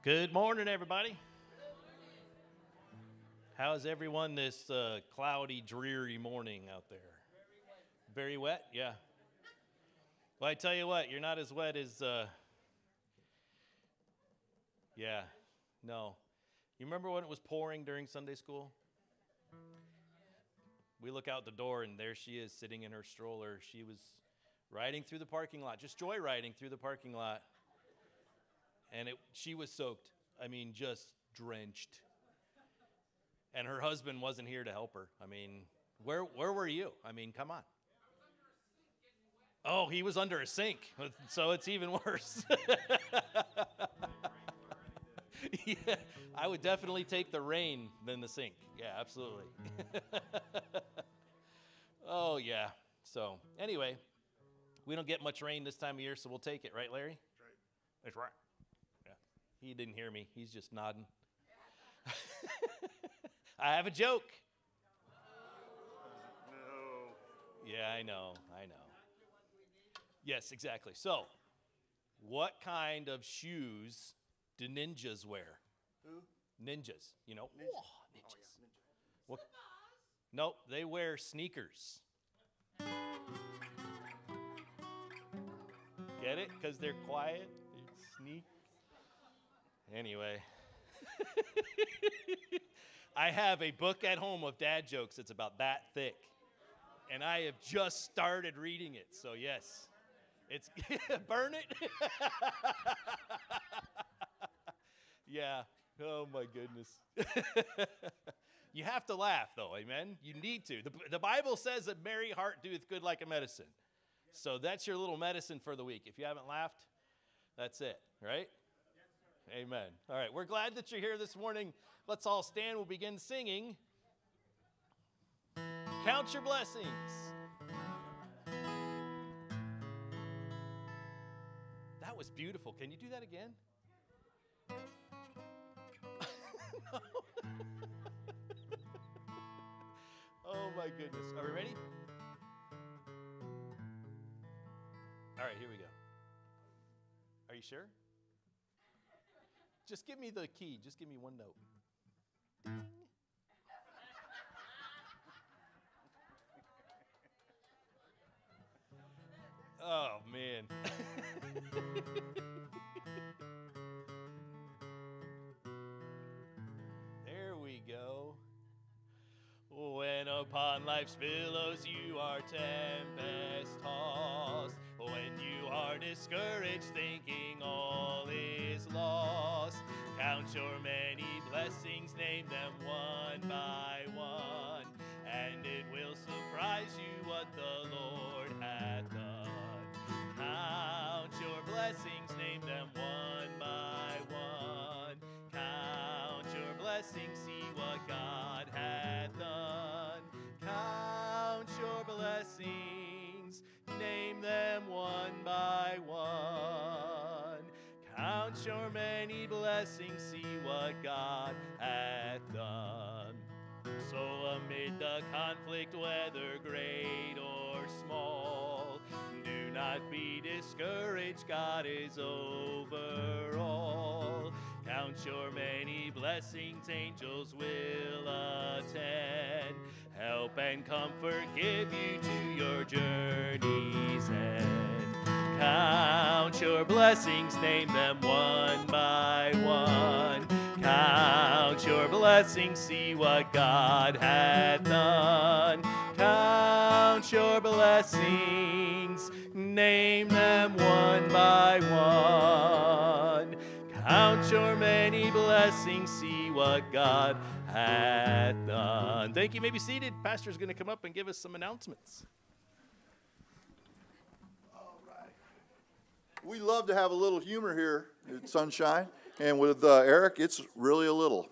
Good morning, everybody. How's everyone this cloudy, dreary morning out there? Very wet? Yeah. Well, I tell you what, you're not as wet as, yeah, no. You remember when it was pouring during Sunday school? We look out the door, and there she is sitting in her stroller. She was riding through the parking lot, just joyriding through the parking lot. And she was soaked. I mean, just drenched. And her husband wasn't here to help her. I mean, where were you? I mean, come on. Oh, he was under a sink, so it's even worse. Yeah, I would definitely take the rain than the sink. Yeah, absolutely. Oh, yeah. So, anyway, we don't get much rain this time of year, so we'll take it. Right, Larry? That's right. Yeah. He didn't hear me. He's just nodding. I have a joke. No. Yeah, I know. Yes, exactly. So, what kind of shoes do ninjas wear? Who? Ninjas. You know? Ninja. Oh, ninjas. Oh, yeah, ninja. What? Nope, they wear sneakers. Get it? Because they're quiet. They sneak. Anyway. I have a book at home of dad jokes. It's about that thick. And I have just started reading it. So, yes. It's burn it. Yeah. Oh, my goodness. You have to laugh, though. Amen? You need to. The Bible says that merry heart doeth good like a medicine. So that's your little medicine for the week. If you haven't laughed, that's it, right? Amen. All right, we're glad that you're here this morning. Let's all stand. We'll begin singing. Count your blessings. That was beautiful. Can you do that again? No. Oh, my goodness. Are we ready? All right, here we go. Are you sure? Just give me the key. Just give me one note. Ding. Oh, man. There we go. When upon life's billows you are tempest tossed, when you are discouraged thinking all is lost, count your many blessings, name them one by one, and it will surprise you what the Lord hath done. Count your blessings, name them one by one. Count your blessings, see what God hath done. Count your blessings, name them one by one. Count your many blessings, see what God hath done. So amid the conflict, whether great or small, do not be discouraged, God is over all. Count your many blessings, angels will attend, help and comfort give you to your journey's end. Count your blessings, name them one by one. Count your blessings, see what God hath done. Count your blessings, name them one by one. Count your many blessings, see what God hath done. Thank you. You may be seated. Pastor's going to come up and give us some announcements. All right. We love to have a little humor here at Sonshine. And with Eric, it's really a little.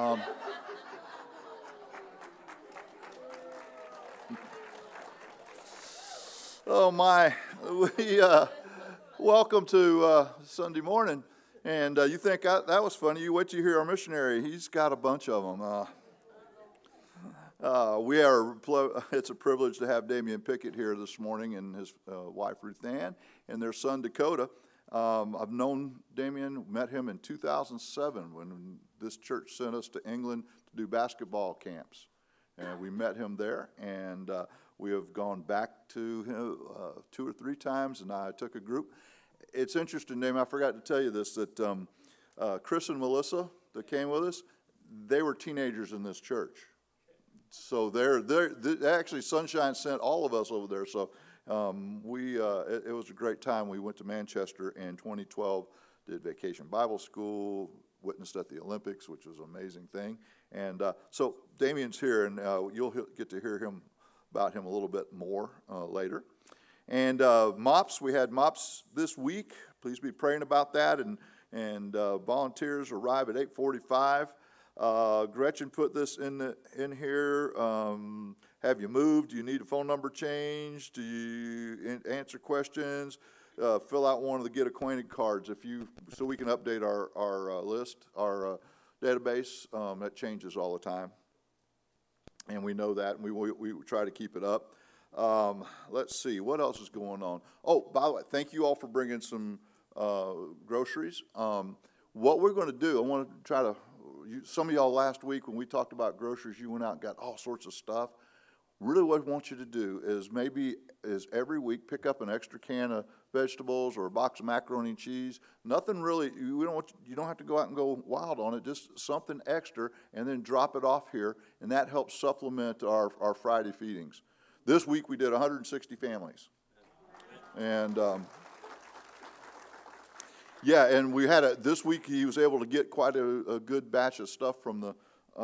Oh, my. We welcome to Sunday morning. And you think that was funny. You wait till you hear our missionary. He's got a bunch of them. It's a privilege to have Damian Pickett here this morning and his wife, Ruth Ann, and their son, Dakota. I've known Damian, met him in 2007 when this church sent us to England to do basketball camps. And we met him there, and we have gone back to him 2 or 3 times, and I took a group. It's interesting, Damian, I forgot to tell you this, that Chris and Melissa that came with us, they were teenagers in this church. So they're actually, Sonshine sent all of us over there, so it was a great time. We went to Manchester in 2012, did Vacation Bible School, witnessed at the Olympics, which was an amazing thing. And so Damian's here, and you'll get to hear about him a little bit more later. And MOPS, we had MOPS this week. Please be praying about that. And volunteers arrive at 8:45. Gretchen put this in here. Have you moved? Do you need a phone number changed? Do you answer questions? Fill out one of the Get Acquainted cards so we can update our list, our database. That changes all the time, and we know that, and we try to keep it up. Let's see, what else is going on? Oh, by the way, thank you all for bringing some groceries. What we're going to do, I want to try to, some of y'all last week when we talked about groceries, you went out and got all sorts of stuff. Really what I want you to do is every week pick up an extra can of vegetables or a box of macaroni and cheese. Nothing really, you don't have to go out and go wild on it, just something extra, and then drop it off here, and that helps supplement our Friday feedings. This week we did 160 families. And yeah, and we had this week he was able to get quite a good batch of stuff from the,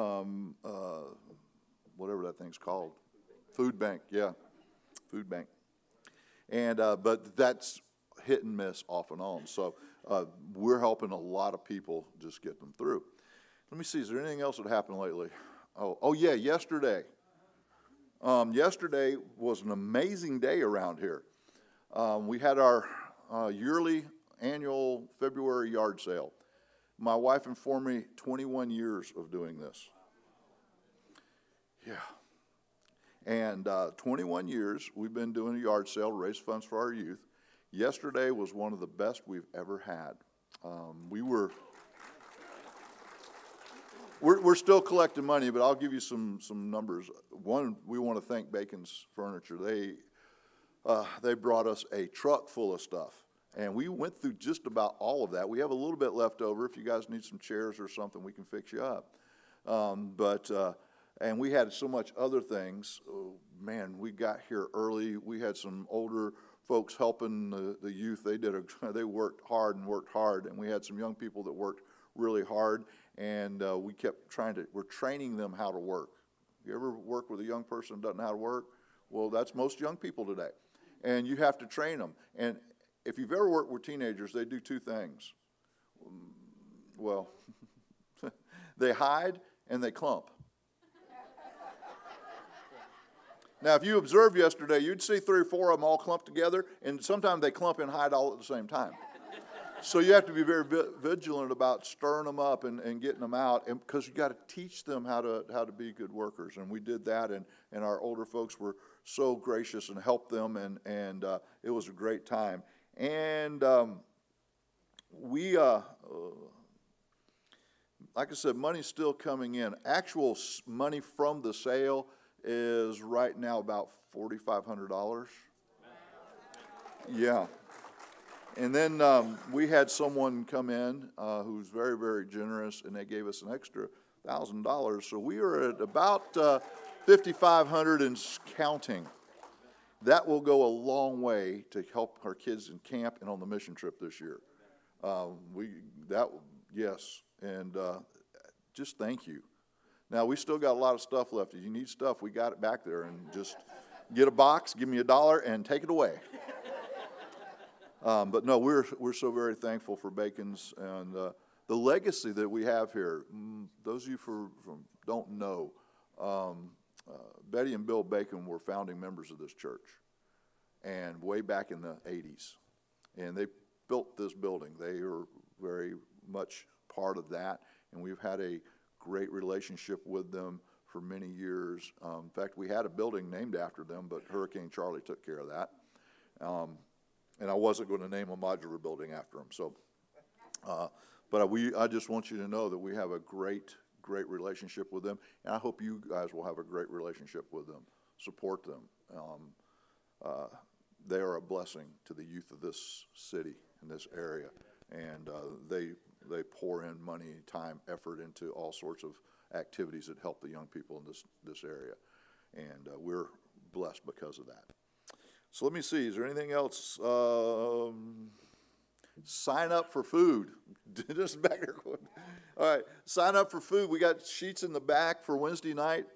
whatever that thing's called. Food bank, yeah, food bank. And but that's hit and miss off and on. So we're helping a lot of people just get them through. Let me see, is there anything else that happened lately? Oh yeah, yesterday. Yesterday was an amazing day around here. We had our yearly annual February yard sale. My wife informed me 21 years of doing this. Yeah. And 21 years we've been doing a yard sale, raise funds for our youth. Yesterday was one of the best we've ever had. We're still collecting money, but I'll give you some numbers. One, we want to thank Bacon's Furniture. They brought us a truck full of stuff, and we went through just about all of that. We have a little bit left over. If you guys need some chairs or something, we can fix you up. And we had so much other things. Oh, man, we got here early. We had some older folks helping the youth. They worked hard, and we had some young people that worked really hard, and we're training them how to work. You ever work with a young person who doesn't know how to work? Well, that's most young people today, and you have to train them. And if you've ever worked with teenagers, they do 2 things. Well, they hide and they clump. Now, if you observed yesterday, you'd see 3 or 4 of them all clumped together, and sometimes they clump and hide all at the same time. So you have to be very vigilant about stirring them up and getting them out, because you got to teach them how to be good workers. And we did that, and our older folks were so gracious and helped them, and it was a great time. And like I said, money's still coming in. Actual money from the sale is right now about $4,500. Yeah. And then we had someone come in who's very, very generous, and they gave us an extra $1,000. So we are at about $5,500 and counting. That will go a long way to help our kids in camp and on the mission trip this year. Yes, and just thank you. Now, we still got a lot of stuff left. If you need stuff, we got it back there, and just get a box, give me $1, and take it away. But no, we're so very thankful for Bacon's and the legacy that we have here. Those of you who don't know, Betty and Bill Bacon were founding members of this church, and way back in the 80s. And they built this building. They were very much part of that, and we've had a great relationship with them for many years. In fact, we had a building named after them, but Hurricane Charlie took care of that. And I wasn't going to name a modular building after him. So, but I just want you to know that we have a great relationship with them, and I hope you guys will have a great relationship with them. Support them. They are a blessing to the youth of this city and this area, and they pour in money, time, effort into all sorts of activities that help the young people in this area, and we're blessed because of that. So let me see, is there anything else? Sign up for food. Just back there. All right, sign up for food. We got sheets in the back for Wednesday night.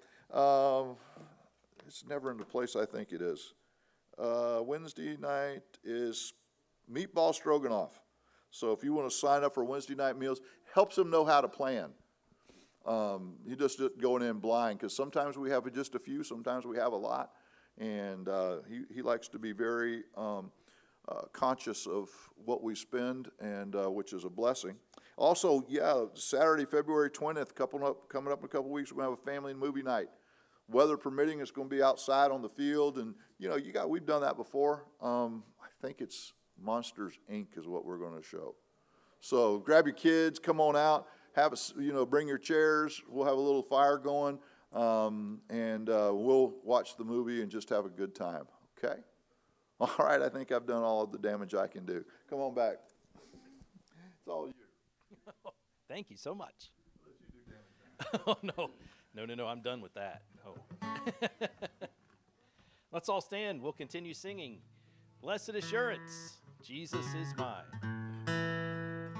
It's never in the place I think it is. Wednesday night is meatball stroganoff. So if you want to sign up for Wednesday night meals, helps them know how to plan. You just going in blind, because sometimes we have just a few, sometimes we have a lot. And he likes to be very conscious of what we spend, and which is a blessing. Also, Saturday, February 20th, coming up in a couple weeks, we're going to have a family and movie night. Weather permitting, it's going to be outside on the field, and we've done that before. I think it's Monsters Inc. is what we're going to show. So grab your kids, come on out, bring your chairs. We'll have a little fire going, and we'll watch the movie and just have a good time. Okay. All right. I think I've done all of the damage I can do. Come on back. It's all you. Thank you so much. Oh, no. No, I'm done with that. No. Let's all stand. We'll continue singing. Blessed assurance, Jesus is mine.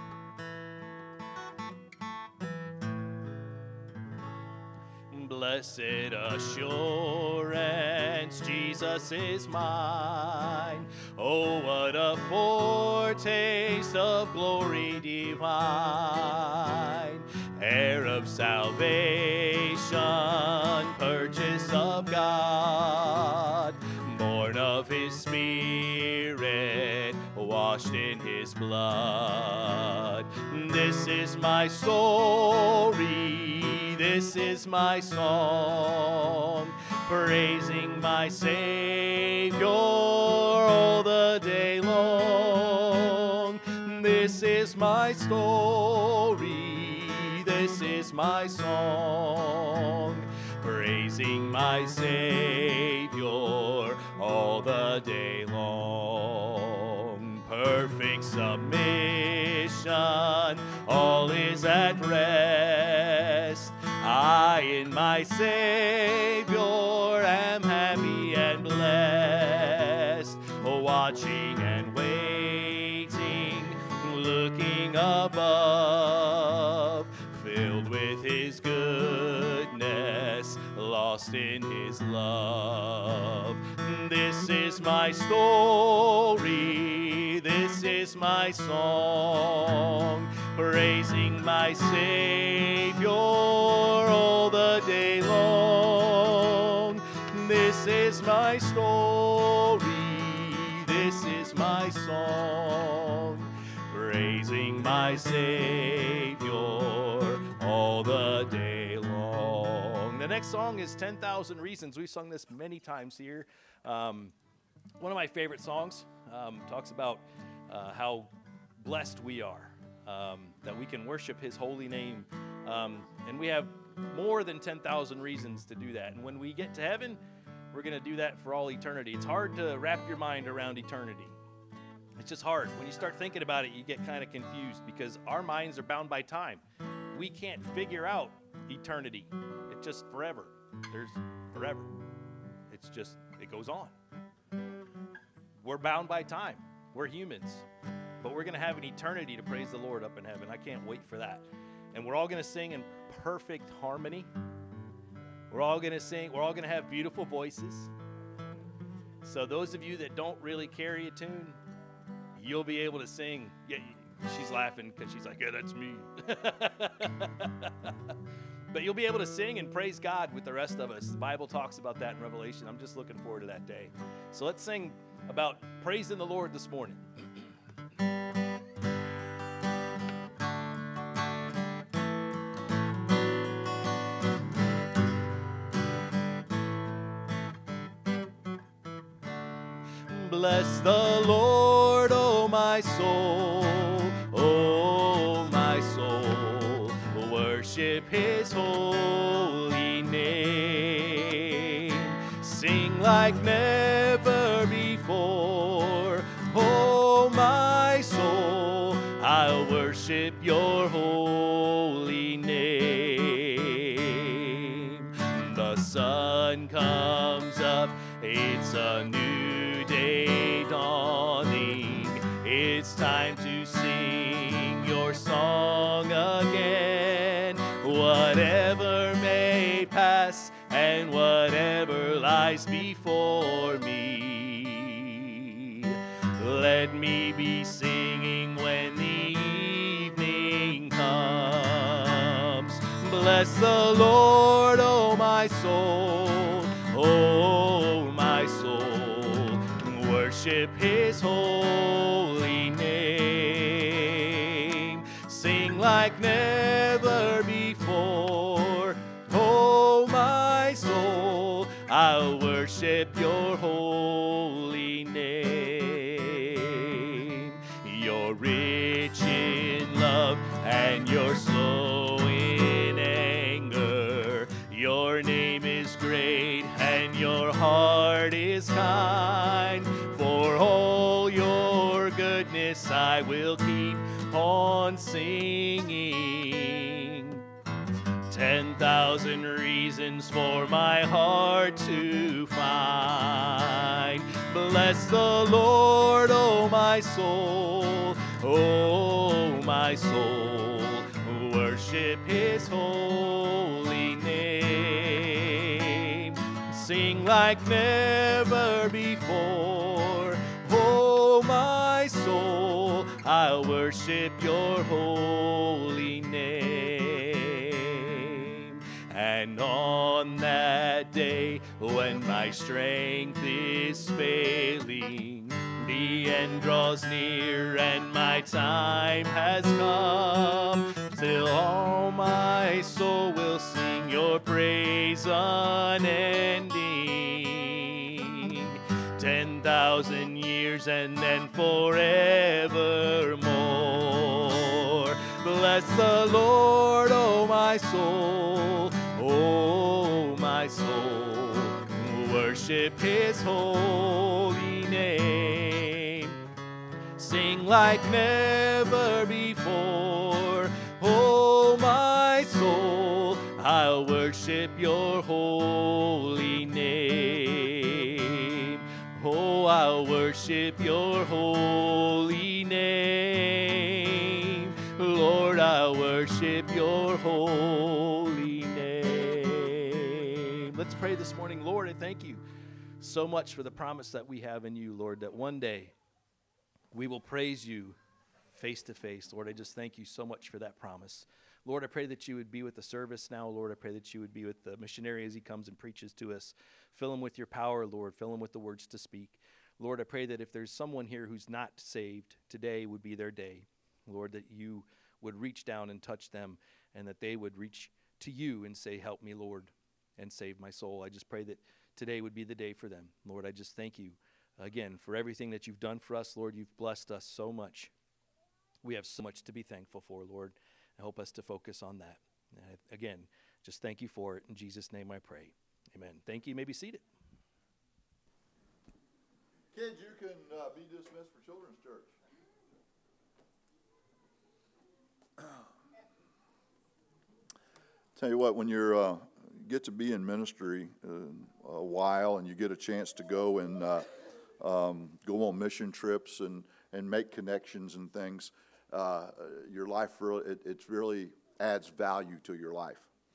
Blessed assurance, Jesus is mine. Oh, what a foretaste of glory divine. Heir of salvation, purchase of God, born of his Spirit, washed in his blood. This is my story, this is my song, praising my Savior all the day long. This is my story, this is my song, praising my Savior all the day long. Perfect submission, all is at rest. I in my Savior am happy and blessed, watching and waiting, looking above, filled with his goodness, lost in his love. This is my story, this is my song, praising my Savior all the day long. This is my story, this is my song, praising my Savior all the day long. The next song is 10,000 Reasons. We've sung this many times here. One of my favorite songs. Talks about how blessed we are, that we can worship his holy name. And we have more than 10,000 reasons to do that. And when we get to heaven, we're going to do that for all eternity. It's hard to wrap your mind around eternity. It's just hard. When you start thinking about it, you get kind of confused because our minds are bound by time. We can't figure out eternity. It's just forever. There's forever. It's just, it goes on. We're bound by time. We're humans. But we're going to have an eternity to praise the Lord up in heaven. I can't wait for that. And we're all going to sing in perfect harmony. We're all going to sing. We're all going to have beautiful voices. So those of you that don't really carry a tune, you'll be able to sing. Yeah, she's laughing because she's like, yeah, that's me. But you'll be able to sing and praise God with the rest of us. The Bible talks about that in Revelation. I'm just looking forward to that day. So let's sing about praising the Lord this morning. Bless the Lord, my soul, oh my soul, worship his holy name. Sing like never before, oh my soul, I'll worship your holy name. The sun comes up, it's a new day dawning. It's time to sing your song again. Whatever may pass and whatever lies before me, let me be singing when the evening comes. Bless the Lord, oh my soul, oh my soul, worship his holy name. Sing like never before, oh my soul, I'll worship your holy name. You're rich in love and you're slow in anger. Your name is great and your heart is kind. For all your goodness I will keep on singing. 10,000 reasons for my heart to find. Bless the Lord, oh my soul, oh my soul, worship his holy name. Sing like never before, oh my soul, I'll worship your holy name. And on that day when my strength is failing, the end draws near and my time has come, till all my soul will sing your praise unending. 10,000 years and then forevermore. Bless the Lord, oh my soul, oh my soul, worship his holy name. Sing like never before, oh my soul, I'll worship your holy name. Oh, I'll worship your holy name. Lord, I'll worship your holy name. Let's pray this morning. Lord, I thank you so much for the promise that we have in you, Lord, that one day we will praise you face to face. Lord, I just thank you so much for that promise. Lord, I pray that you would be with the service now. Lord, I pray that you would be with the missionary as he comes and preaches to us. Fill him with your power, Lord. Fill him with the words to speak. Lord, I pray that if there's someone here who's not saved, today would be their day. Lord, that you would reach down and touch them and that they would reach to you and say, help me, Lord, and save my soul. I just pray that today would be the day for them. Lord, I just thank you again for everything that you've done for us. Lord, you've blessed us so much. We have so much to be thankful for, Lord. Help us to focus on that. Again, just thank you for it. In Jesus' name I pray. Amen. Thank you. You may be seated. Kids, you can be dismissed for Children's Church. Tell you what, when you're get to be in ministry a while and you get a chance to go and go on mission trips and make connections and things, your life really adds value to your life.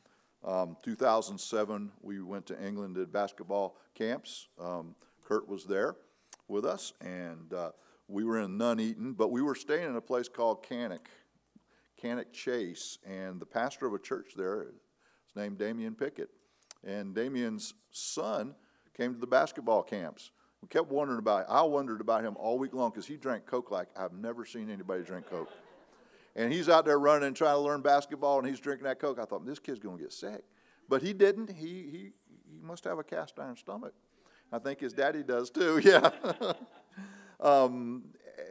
2007, we went to England, did basketball camps. Kurt was there with us, and we were in Nuneaton, but we were staying in a place called Cannock Chase, and the pastor of a church there is named Damian Pickett, and Damian's son came to the basketball camps. We kept wondering about, I wondered about him all week long because he drank Coke like I've never seen anybody drink Coke. And he's out there running and trying to learn basketball, and he's drinking that Coke. I thought, this kid's going to get sick. But he didn't. He must have a cast iron stomach. I think his daddy does too, yeah.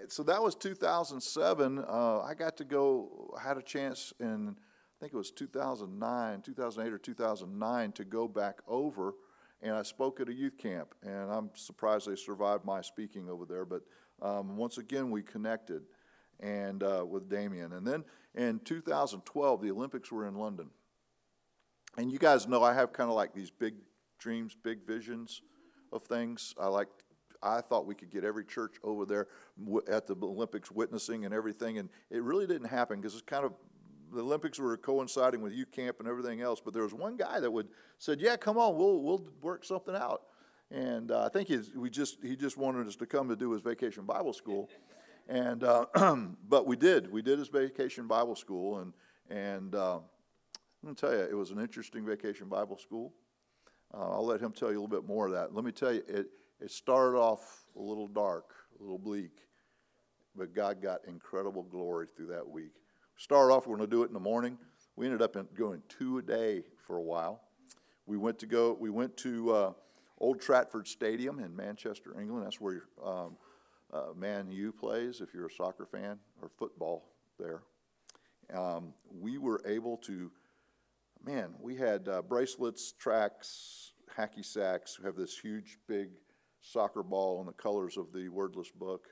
so that was 2007. I got to go, I had a chance in, I think it was 2008 or 2009 to go back over, and I spoke at a youth camp, and I'm surprised they survived my speaking over there, but once again we connected and with Damian. And then in 2012, the Olympics were in London. And you guys know I have kind of like these big dreams, big visions of things. I thought we could get every church over there at the Olympics witnessing and everything, and it really didn't happen because it's kind of, the Olympics were coinciding with youth camp and everything else. But there was one guy that said, "Yeah, come on, we'll work something out." And I think he just wanted us to come to do his vacation Bible school, and but we did his vacation Bible school, and I'm gonna tell you, it was an interesting vacation Bible school. I'll let him tell you a little bit more of that. Let me tell you, it started off a little dark, a little bleak, but God got incredible glory through that week. Started off, we're going to do it in the morning. We ended up going 2 a day for a while. We went to Old Trafford Stadium in Manchester, England. That's where Man U plays, if you're a soccer fan, or football there. We were able to, we had bracelets, tracks, hacky sacks. We have this huge, big soccer ball in the colors of the Wordless Book.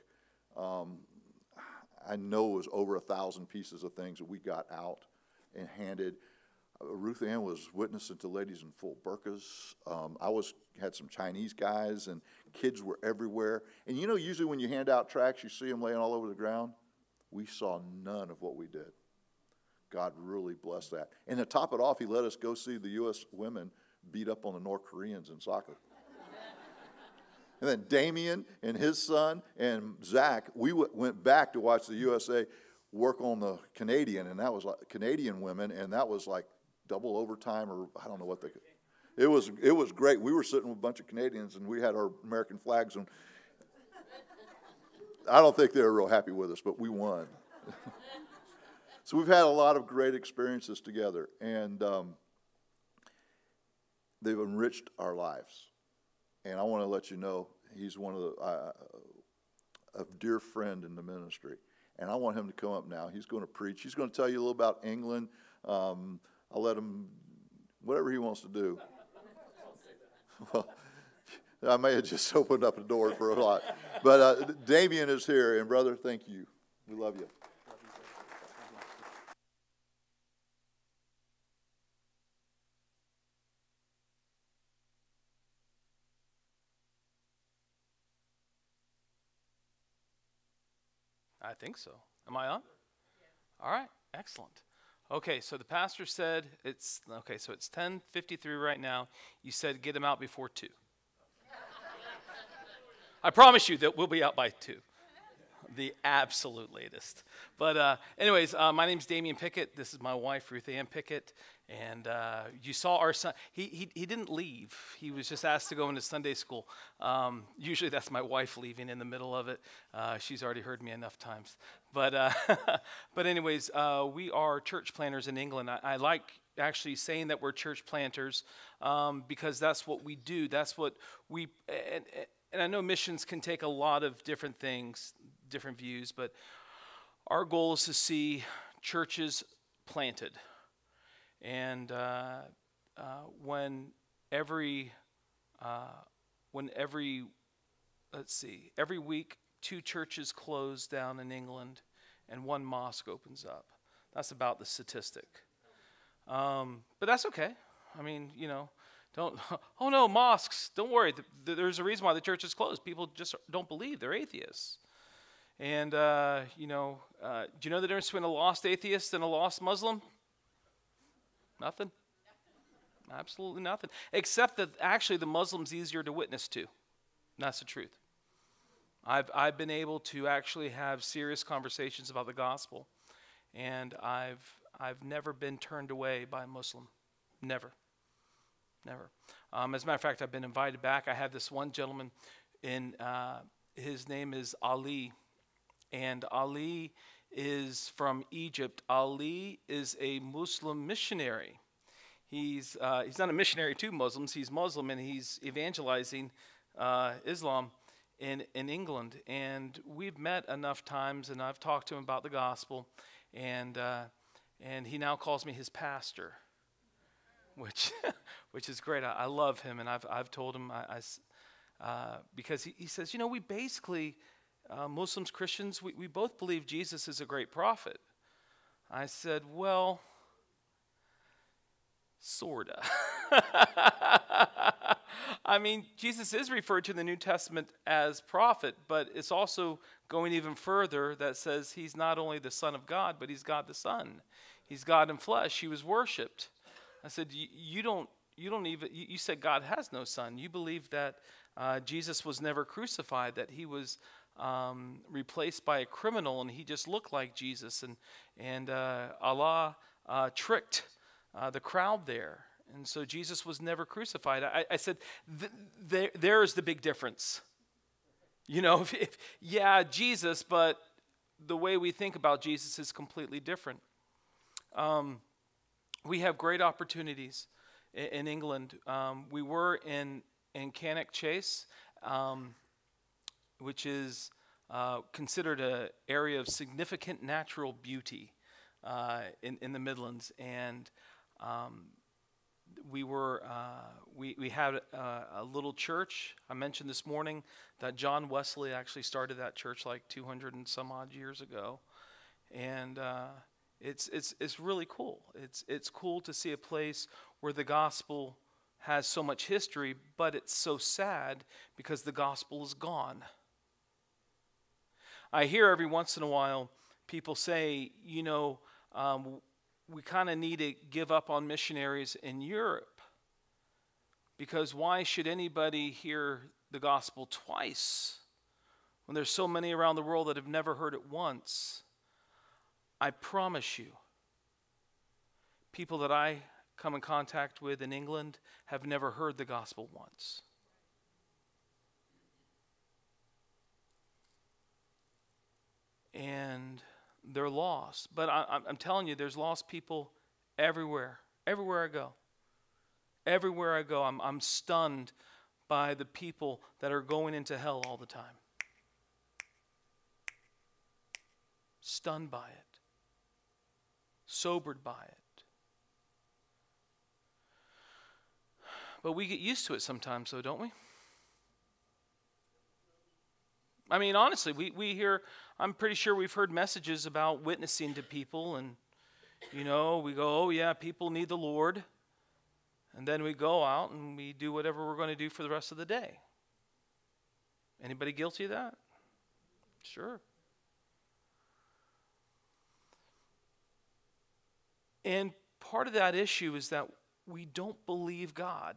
I know it was over 1,000 pieces of things that we got out and handed. Ruth Ann was witnessing to ladies in full burqas. Had some Chinese guys, and kids were everywhere. And you know, usually when you hand out tracts, you see them laying all over the ground. We saw none of what we did. God really blessed that. And to top it off, he let us go see the U.S. women beat up on the North Koreans in soccer. And then Damian and his son and Zach, we went back to watch the USA work on the Canadian, and that was like Canadian women, and that was like double overtime, or I don't know what it was great. We were sitting with a bunch of Canadians, and we had our American flags, and I don't think they were real happy with us, but we won. So we've had a lot of great experiences together, and they've enriched our lives. And I want to let you know, he's one of a dear friend in the ministry. And I want him to come up now. He's going to preach. He's going to tell you a little about England. I'll let him, whatever he wants to do. Well, I may have just opened up a door for a lot. But Damian is here. And brother, thank you. We love you. I think so. Am I on? Yeah. All right. Excellent. Okay, so the pastor said it's 10:53 right now. You said get him out before 2. I promise you that we'll be out by 2. The absolute latest. But anyways, my name's Damian Pickett. This is my wife, Ruth Ann Pickett. And you saw our son. He didn't leave. He was just asked to go into Sunday school. Usually that's my wife leaving in the middle of it. She's already heard me enough times. But but anyways, we are church planters in England. I like actually saying that we're church planters because that's what we do. That's what we, and I know missions can take a lot of different things, different views, but our goal is to see churches planted. And every week 2 churches close down in England and 1 mosque opens up. That's about the statistic. But that's okay. I mean, oh no, mosques, don't worry. There's a reason why the church is closed. People just don't believe. They're atheists. And, do you know the difference between a lost atheist and a lost Muslim? Nothing. Absolutely nothing. Except that actually the Muslim's easier to witness to. That's the truth. I've been able to actually have serious conversations about the gospel, and I've never been turned away by a Muslim. Never. As a matter of fact, I've been invited back. I have this one gentleman, his name is Ali, and Ali is from Egypt. Ali is a Muslim missionary. He's not a missionary to Muslims. He's Muslim, and he's evangelizing Islam. in England, and we've met enough times, and I've talked to him about the gospel, and he now calls me his pastor, which is great. I love him, and I've told him because he says, we basically Muslims, Christians, we both believe Jesus is a great prophet. I said, well, sorta. I mean, Jesus is referred to in the New Testament as prophet, but it's also going even further that says he's not only the Son of God, but he's God the Son. He's God in flesh. He was worshipped. I said, you said God has no son. You believe that Jesus was never crucified, that he was replaced by a criminal, and he just looked like Jesus, and Allah tricked the crowd there. And so Jesus was never crucified. I said, there's the big difference. Jesus, but the way we think about Jesus is completely different. We have great opportunities in England. We were in Cannock Chase, which is considered an area of significant natural beauty in the Midlands, and we had a little church. I mentioned this morning that John Wesley actually started that church like 200 and some odd years ago, and it's really cool. It's cool to see a place where the gospel has so much history, but it's so sad because the gospel is gone. I hear every once in a while people say, we kind of need to give up on missionaries in Europe, because why should anybody hear the gospel twice when there's so many around the world that have never heard it once? I promise you, people that I come in contact with in England have never heard the gospel once. And they're lost. But I'm telling you, there's lost people everywhere. Everywhere I go. Everywhere I go, I'm stunned by the people that are going into hell all the time. Stunned by it. Sobered by it. But we get used to it sometimes, though, don't we? I mean, honestly, we hear, I'm pretty sure we've heard messages about witnessing to people, and, we go, oh yeah, people need the Lord, and then we go out and we do whatever we're going to do for the rest of the day. Anybody guilty of that? Sure. And part of that issue is that we don't believe God.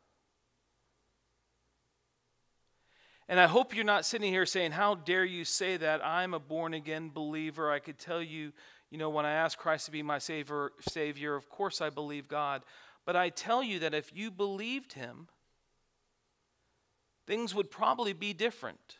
And I hope you're not sitting here saying, how dare you say that? I'm a born-again believer. I could tell you, when I ask Christ to be my Savior, of course I believe God. But I tell you that if you believed him, things would probably be different.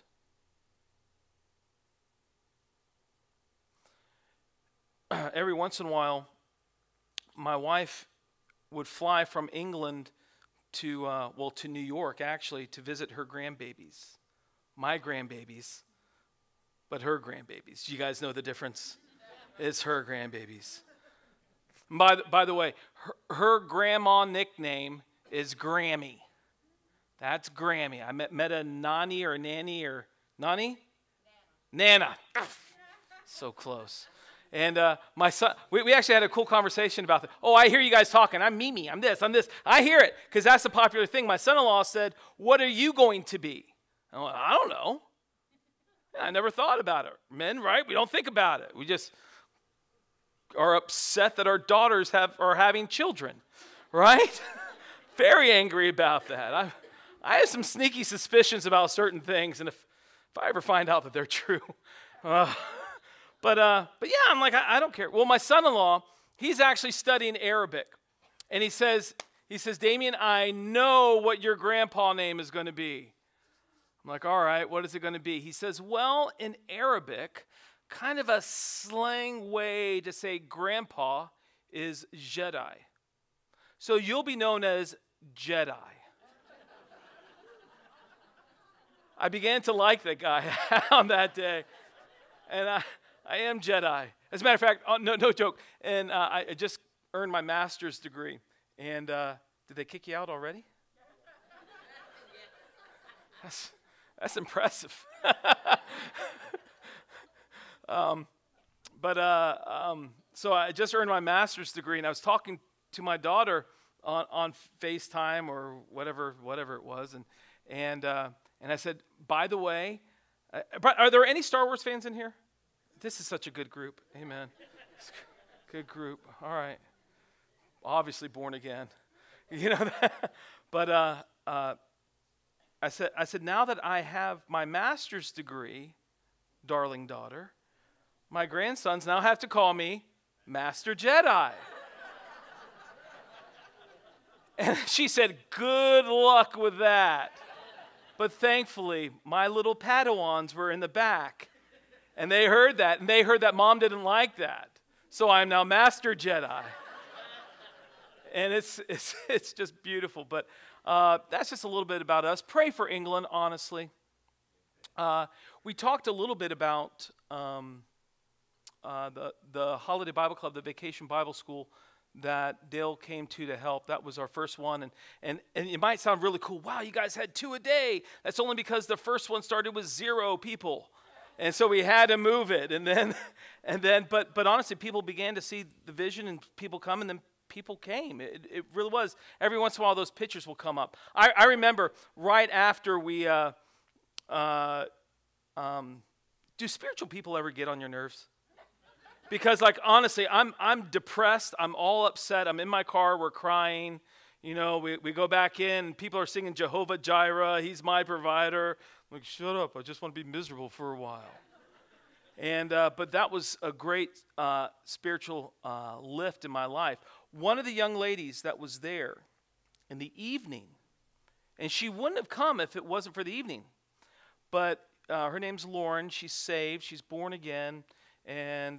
Every once in a while, my wife would fly from England to New York, actually, to visit her grandbabies. My grandbabies, but her grandbabies. You guys know the difference? It's her grandbabies. By the way, her grandma nickname is Grammy. That's Grammy. I met a Nani or Nanny or Nani? Nana. So close. And my son, we actually had a cool conversation about that. Oh, I hear you guys talking. I'm Mimi. I'm this. I hear it because that's a popular thing. My son-in-law said, what are you going to be? I'm like, I don't know. I never thought about it. Men, right? We don't think about it. We just are upset that our daughters are having children, right? Very angry about that. I have some sneaky suspicions about certain things, and if I ever find out that they're true. But yeah, I'm like, I don't care. Well, my son-in-law, he's actually studying Arabic. And he says, Damian, I know what your grandpa name is going to be. I'm like, all right, what is it going to be? He says, well, in Arabic, kind of a slang way to say grandpa is Jedi. So you'll be known as Jedi. I began to like that guy on that day. And I am Jedi. As a matter of fact, no joke. And I just earned my master's degree. And did they kick you out already? That's impressive. So I just earned my master's degree, and I was talking to my daughter on FaceTime or whatever it was, and I said, by the way, are there any Star Wars fans in here? This is such a good group. Amen. Good group. All right. Obviously born again. You know that? But I said, now that I have my master's degree, darling daughter, my grandsons now have to call me Master Jedi. And she said, good luck with that. But thankfully, my little Padawans were in the back. And they heard that. And they heard that Mom didn't like that. So I'm now Master Jedi. And it's just beautiful. But that's just a little bit about us. Pray for England, honestly. We talked a little bit about the Holiday Bible Club, the Vacation Bible School that Dale came to help. That was our first one. And it might sound really cool. Wow, you guys had 2 a day. That's only because the first one started with 0 people. And so we had to move it. But honestly, people began to see the vision and people come, and then people came. It really was. Every once in a while, those pictures will come up. I remember right after we, do spiritual people ever get on your nerves? Because, like, honestly, I'm depressed. I'm all upset. I'm in my car. We're crying. You know, we go back in. People are singing Jehovah Jireh. He's my provider. I'm like, shut up. I just want to be miserable for a while. And but that was a great spiritual lift in my life. One of the young ladies that was there in the evening, and she wouldn't have come if it wasn't for the evening, but her name's Lauren. She's saved. She's born again. And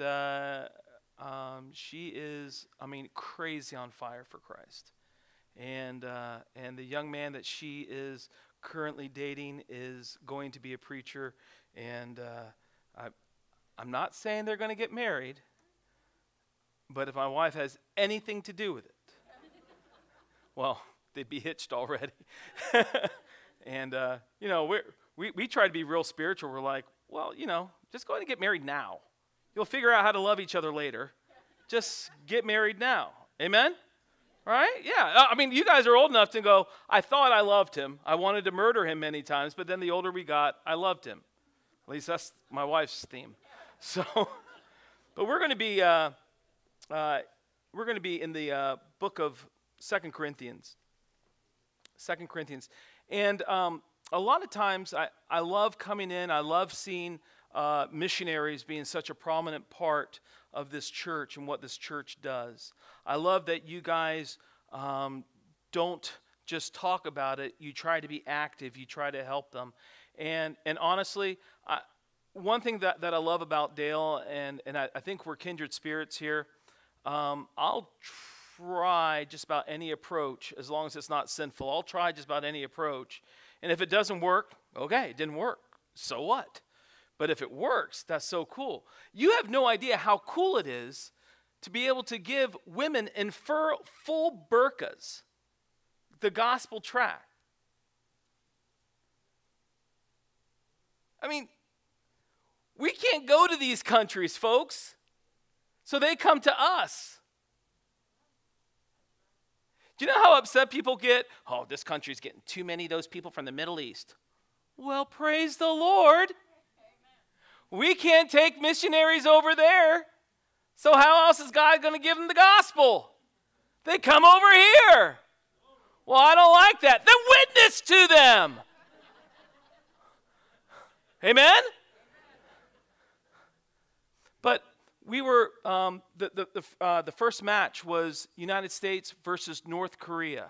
she is, crazy on fire for Christ. And the young man that she is currently dating is going to be a preacher. And I'm not saying they're going to get married, but if my wife has anything to do with it, well, they'd be hitched already. And, we try to be real spiritual. We're like, well, just go ahead and get married now. You'll figure out how to love each other later. Just get married now. Amen? Right? Yeah. You guys are old enough to go, I thought I loved him. I wanted to murder him many times, but then the older we got, I loved him. At least that's my wife's theme. So, but we're going to be in the book of 2 Corinthians. 2 Corinthians. And a lot of times I love coming in. I love seeing missionaries being such a prominent part of this church and what this church does. I love that you guys don't just talk about it. You try to be active. You try to help them. And honestly, one thing that I love about Dale, and I think we're kindred spirits here, I'll try just about any approach as long as it's not sinful. I'll try just about any approach. And if it doesn't work, okay, it didn't work. So what? But if it works, that's so cool. You have no idea how cool it is to be able to give women in full burqas the gospel tract. We can't go to these countries, folks, so they come to us. Do you know how upset people get? Oh, this country's getting too many of those people from the Middle East. Well, praise the Lord. We can't take missionaries over there. So how else is God going to give them the gospel? They come over here. Well, I don't like that. Then witness to them. Amen? But we were, the first match was United States versus North Korea.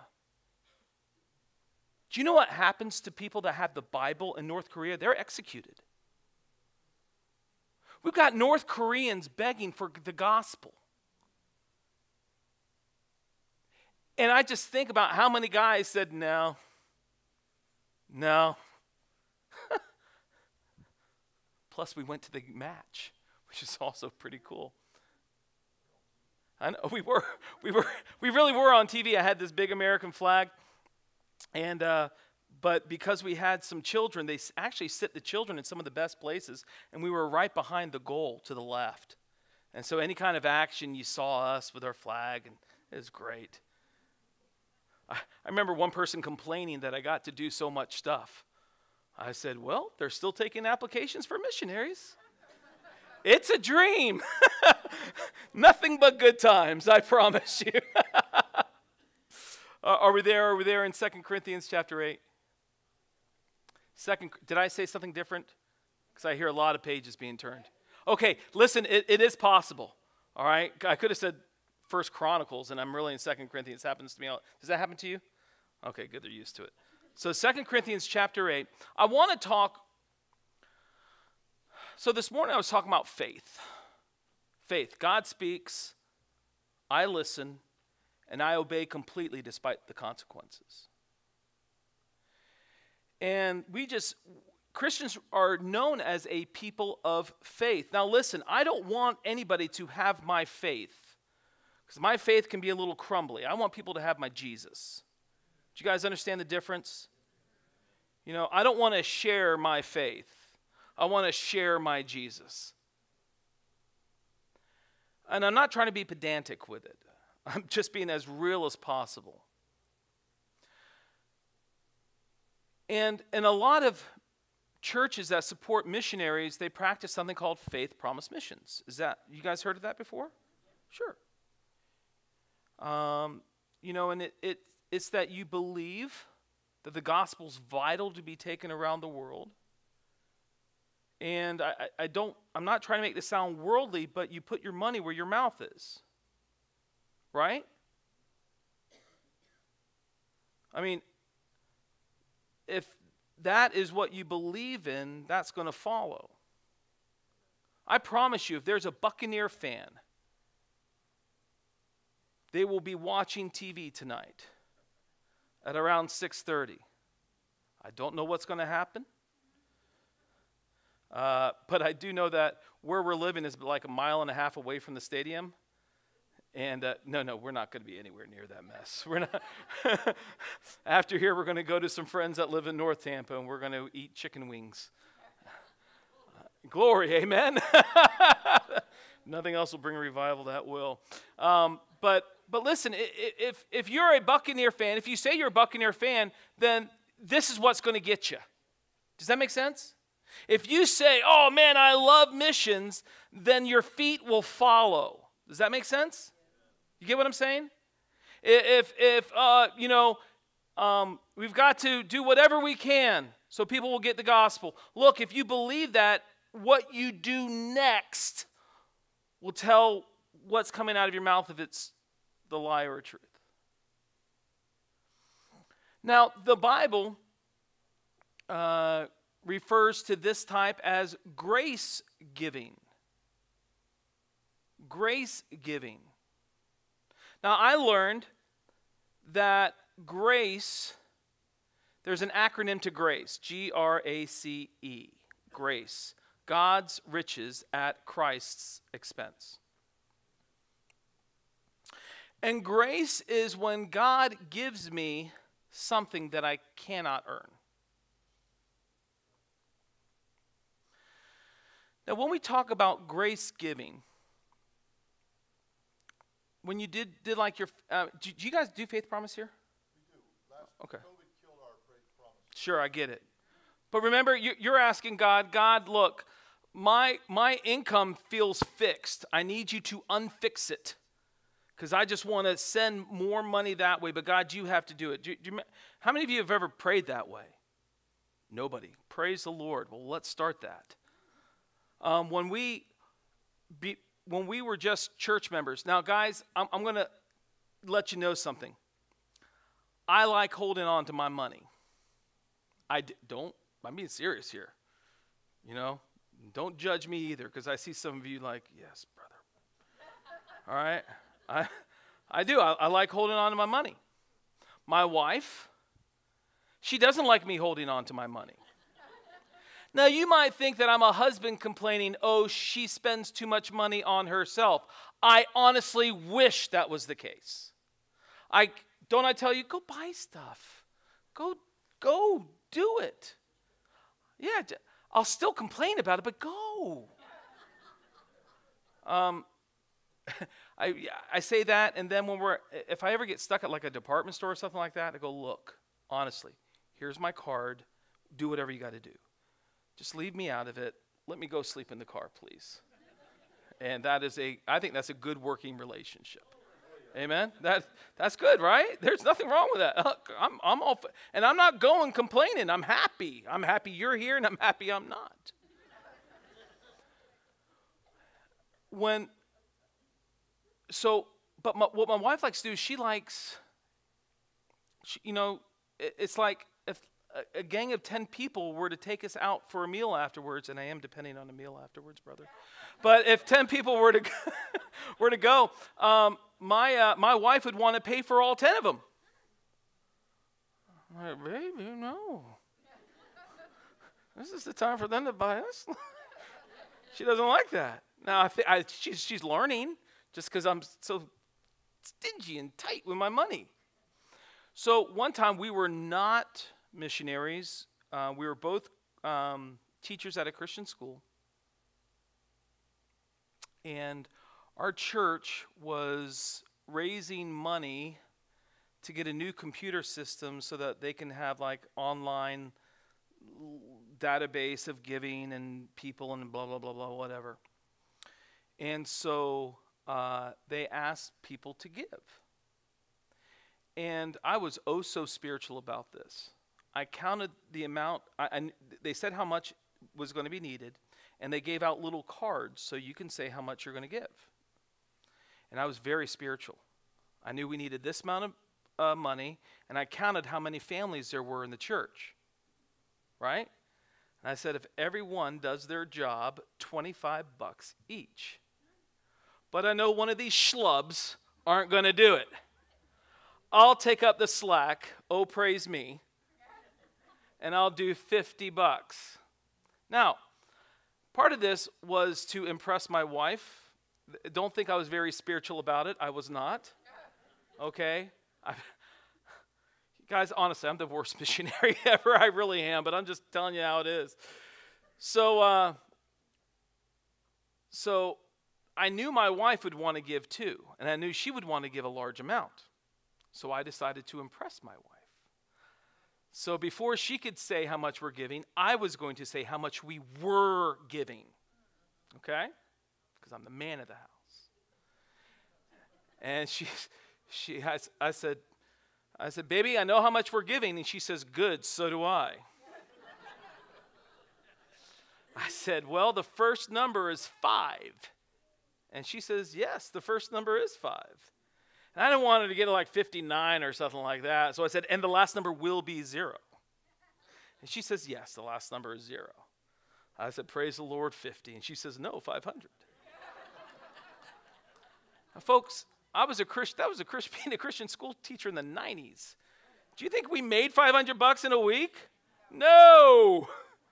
Do you know what happens to people that have the Bible in North Korea? They're executed. We've got North Koreans begging for the gospel. And I just think about how many guys said, no. Plus, we went to the match, which is also pretty cool. I know we really were on TV. I had this big American flag, and but because we had some children, they actually sit the children in some of the best places, and we were right behind the goal to the left. And so any kind of action, you saw us with our flag, and it was great. I remember one person complaining that I got to do so much stuff. I said, well, they're still taking applications for missionaries. It's a dream. Nothing but good times, I promise you. Are we there? Are we there in 2 Corinthians chapter 8? Did I say something different? Because I hear a lot of pages being turned. Okay, listen, it is possible. All right? I could have said 1 Chronicles, and I'm really in 2 Corinthians. It happens to me. Does that happen to you? Okay, good. They're used to it. So 2 Corinthians chapter 8. I want to talk. So this morning I was talking about faith. Faith. God speaks, I listen, and I obey completely despite the consequences. And Christians are known as a people of faith. Now listen, I don't want anybody to have my faith, because my faith can be a little crumbly. I want people to have my Jesus. Do you guys understand the difference? You know, I don't want to share my faith. I want to share my Jesus. And I'm not trying to be pedantic with it. I'm just being as real as possible. And in a lot of churches that support missionaries, they practice something called faith promise missions. You guys heard of that before? Sure. You know, and it's that you believe that the gospel's vital to be taken around the world. And I'm not trying to make this sound worldly, but you put your money where your mouth is. Right? I mean, if that is what you believe in, that's going to follow. I promise you, if there's a Buccaneer fan, they will be watching TV tonight at around 6:30. I don't know what's going to happen. But I do know that where we're living is like 1.5 miles away from the stadium. And no, we're not going to be anywhere near that mess. We're not. After here, we're going to go to some friends that live in North Tampa, and we're going to eat chicken wings. Glory, amen. Nothing else will bring revival, that will. But listen, if you're a Buccaneer fan, if you say you're a Buccaneer fan, then this is what's going to get you. Does that make sense? If you say, oh man, I love missions, then your feet will follow. Does that make sense? You get what I'm saying? We've got to do whatever we can so people will get the gospel. Look, if you believe that, what you do next will tell what's coming out of your mouth, if it's the lie or truth. Now, the Bible refers to this type as grace giving. Grace giving. Now, I learned that grace, there's an acronym to grace, G-R-A-C-E, grace. God's riches at Christ's expense. And grace is when God gives me something that I cannot earn. Now, when we talk about grace giving, when you did like your, do you guys do faith promise here? We do. Okay. COVID killed our faith promise. Sure, I get it. But remember, you're asking God, look, my income feels fixed. I need you to unfix it, because I just want to send more money that way. But God, you have to do it. How many of you have ever prayed that way? Nobody. Praise the Lord. Well, let's start that. When we were just church members. Now, guys, I'm going to let you know something. I like holding on to my money. I'm being serious here. You know, don't judge me either, because I see some of you like, yes, brother. All right? I do. I like holding on to my money. My wife, she doesn't like me holding on to my money. Now, you might think that I'm a husband complaining, oh, she spends too much money on herself. I honestly wish that was the case. Don't I tell you, go buy stuff. Go do it. Yeah, I'll still complain about it, but go. I say that, and then if I ever get stuck at like a department store or something like that, I go, look, honestly, here's my card. Do whatever you got to do. Just leave me out of it. Let me go sleep in the car, please. And I think that's a good working relationship. Amen. That's good, right? There's nothing wrong with that. I'm all, and I'm not going complaining. I'm happy. I'm happy you're here, and I'm happy I'm not. What my wife likes to do is it's like if a gang of 10 people were to take us out for a meal afterwards, and I am depending on a meal afterwards, brother. But if 10 people were to go, my wife would want to pay for all 10 of them. I'm like, baby, no. This is the time for them to buy us. She doesn't like that. Now, she's learning just because I'm so stingy and tight with my money. So one time we were not missionaries. We were both teachers at a Christian school. And our church was raising money to get a new computer system so that they can have like online database of giving and people and blah, blah, blah, blah, whatever. And so they asked people to give. And I was oh so spiritual about this. I counted the amount. They said how much was going to be needed. And they gave out little cards so you can say how much you're going to give. And I was very spiritual. I knew we needed this amount of money, and I counted how many families there were in the church. Right? And I said, if everyone does their job, $25 each. But I know one of these schlubs aren't going to do it. I'll take up the slack, oh praise me, and I'll do $50. Now, part of this was to impress my wife. Don't think I was very spiritual about it. I was not. Okay? Guys, honestly, I'm the worst missionary ever. I really am, but I'm just telling you how it is. So I knew my wife would want to give too, and I knew she would want to give a large amount. So I decided to impress my wife. So before she could say how much we're giving, I was going to say how much we were giving. Okay? Because I'm the man of the house. And I said, baby, I know how much we're giving. And she says, good, so do I. I said, well, the first number is 5. And she says, yes, the first number is 5. And I didn't want her to get like 59 or something like that. So I said, and the last number will be 0. And she says, yes, the last number is 0. I said, praise the Lord, 50. And she says, no, 500. Now, folks, that was a Christian school teacher in the 90s. Do you think we made $500 in a week? No.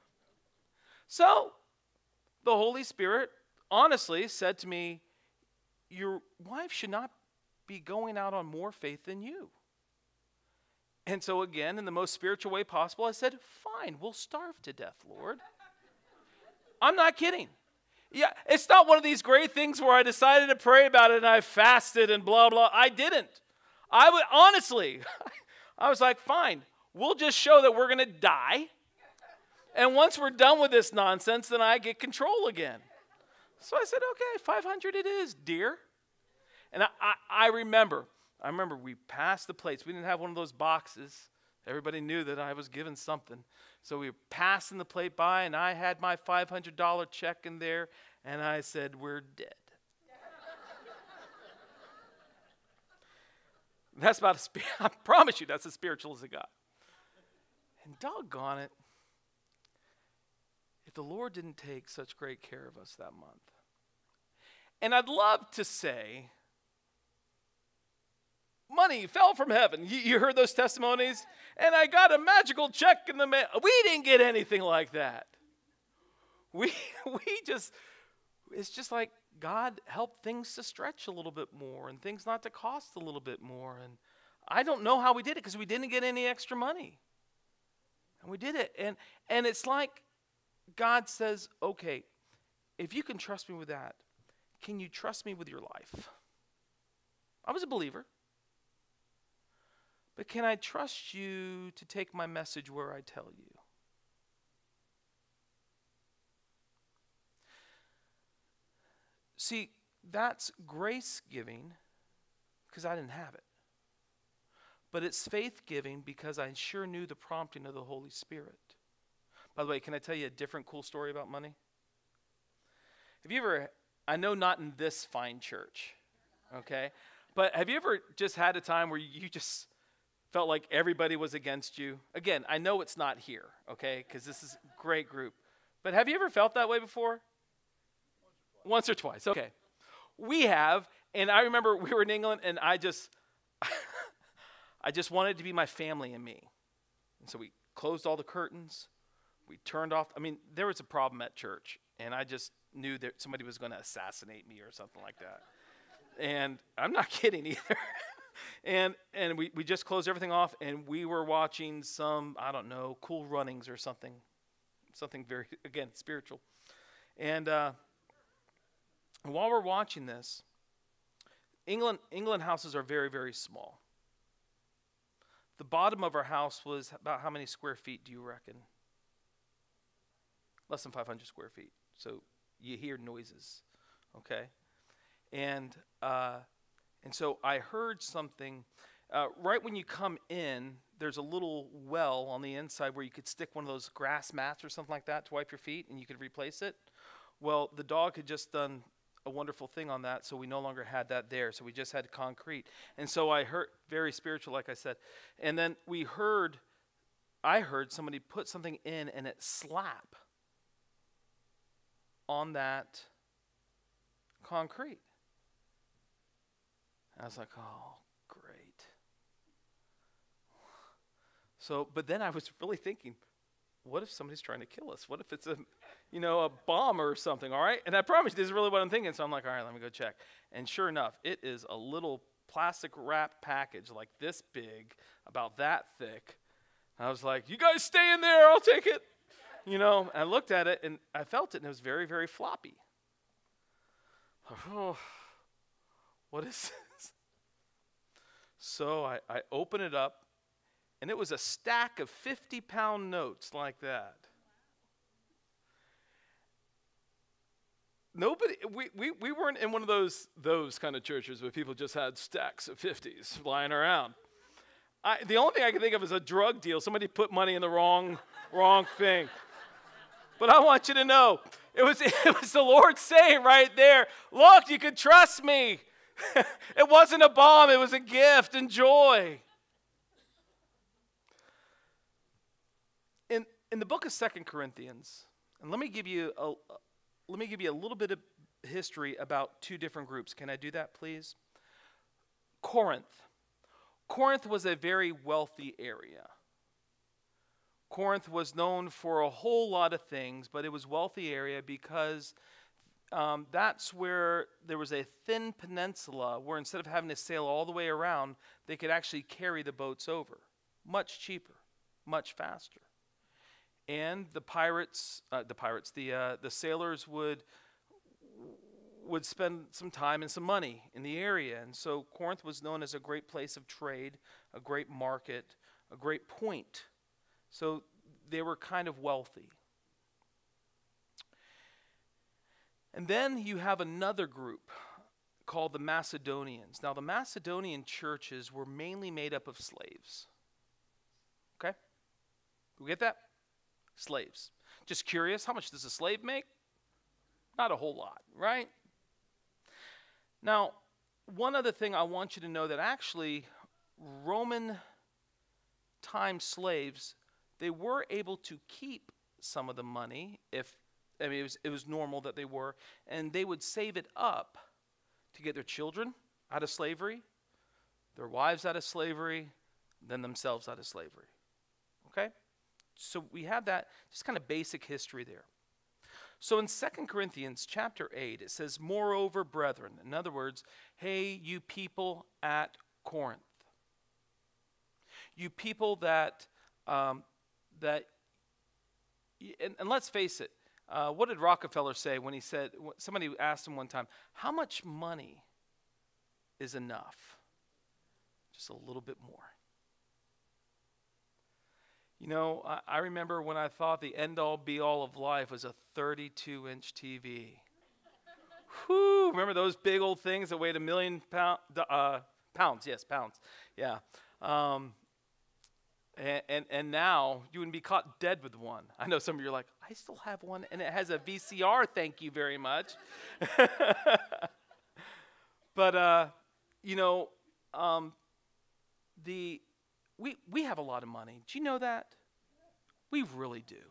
So the Holy Spirit honestly said to me, your wife should not be going out on more faith than you. And so again, in the most spiritual way possible, I said, fine, we'll starve to death, Lord. I'm not kidding. Yeah, it's not one of these great things where I decided to pray about it and I fasted and blah, blah. I didn't. Honestly, I was like, fine, we'll just show that we're going to die. And once we're done with this nonsense, then I get control again. So I said, okay, 500 it is, dear. And I remember we passed the plates. We didn't have one of those boxes. Everybody knew that I was given something. So we were passing the plate by, and I had my $500 check in there, and I said, we're dead. That's about I promise you, that's as spiritual as it got. And doggone it, if the Lord didn't take such great care of us that month. And I'd love to say, money fell from heaven. You heard those testimonies? And I got a magical check in the mail. We didn't get anything like that. we just, it's just like God helped things to stretch a little bit more and things not to cost a little bit more. And I don't know how we did it because we didn't get any extra money. And we did it. And it's like God says, okay, if you can trust me with that, can you trust me with your life? I was a believer. But can I trust you to take my message where I tell you? See, that's grace giving because I didn't have it. But it's faith giving because I sure knew the prompting of the Holy Spirit. By the way, can I tell you a different cool story about money? Have you ever, I know not in this fine church, okay? But have you ever just had a time where you just felt like everybody was against you? Again, I know it's not here, okay? Because this is a great group. But have you ever felt that way before? Once or twice, okay. We have, and I remember we were in England, and I just wanted it to be my family and me. And so we closed all the curtains. We turned off. I mean, there was a problem at church, and I just knew that somebody was going to assassinate me or something like that. And I'm not kidding either. and we just closed everything off, and we were watching some, I don't know, Cool Runnings or something very, again, spiritual. And while we're watching this, England houses are very, very small. The bottom of our house was about how many square feet do you reckon? Less than 500 square feet. So you hear noises, okay? And so I heard something. Right when you come in, there's a little well on the inside where you could stick one of those grass mats or something like that to wipe your feet, and you could replace it. Well, the dog had just done a wonderful thing on that, so we no longer had that there, so we just had concrete. And so I heard, very spiritual, like I said, and then I heard somebody put something in and it slap on that concrete. I was like, oh, great. So, but then I was really thinking, what if somebody's trying to kill us? What if it's a bomb or something, all right? And I promise you, this is really what I'm thinking. So I'm like, all right, let me go check. And sure enough, it is a little plastic wrap package like this big, about that thick. And I was like, you guys stay in there, I'll take it. I looked at it, and I felt it, and it was very, very floppy. Oh, what is this? So I open it up, and it was a stack of 50-pound notes like that. Nobody, we weren't in one of those kind of churches where people just had stacks of 50s lying around. The only thing I can think of is a drug deal. Somebody put money in the wrong thing. But I want you to know, it was the Lord saying right there, look, you can trust me. It wasn't a bomb, it was a gift and joy. In the book of 2 Corinthians, and let me give you a little bit of history about two different groups. Can I do that, please? Corinth. Corinth was a very wealthy area. Corinth was known for a whole lot of things, but it was a wealthy area because that's where there was a thin peninsula where instead of having to sail all the way around, they could actually carry the boats over. Much cheaper, much faster. And the sailors would spend some time and some money in the area. And so Corinth was known as a great place of trade, a great market, a great point. So they were kind of wealthy. And then you have another group called the Macedonians. Now, the Macedonian churches were mainly made up of slaves. Okay? We get that? Slaves. Just curious, how much does a slave make? Not a whole lot, right? Now, one other thing I want you to know that actually Roman time slaves, they were able to keep some of the money it was normal that they were, and they would save it up to get their children out of slavery, their wives out of slavery, then themselves out of slavery. Okay? So we have that, just kind of basic history there. So in 2 Corinthians chapter 8, it says, moreover, brethren. In other words, hey, you people at Corinth. You people that, and let's face it, what did Rockefeller say when he said, somebody asked him one time, how much money is enough? Just a little bit more. You know, I remember when I thought the end-all, be-all of life was a 32-inch TV. Whew, remember those big old things that weighed 1 million pounds? Yes, pounds. Yeah. And now you wouldn't be caught dead with one. I know some of you are like, I still have one, and it has a VCR, thank you very much. But, you know, we have a lot of money. Do you know that? We really do.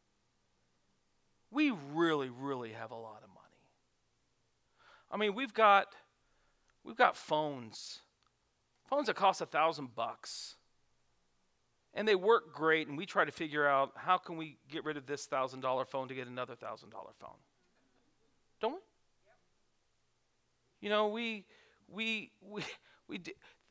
We really, really have a lot of money. I mean, we've got phones that cost $1,000, and they work great. And we try to figure out how can we get rid of this $1,000 phone to get another $1,000 phone. Don't we? You know, we do.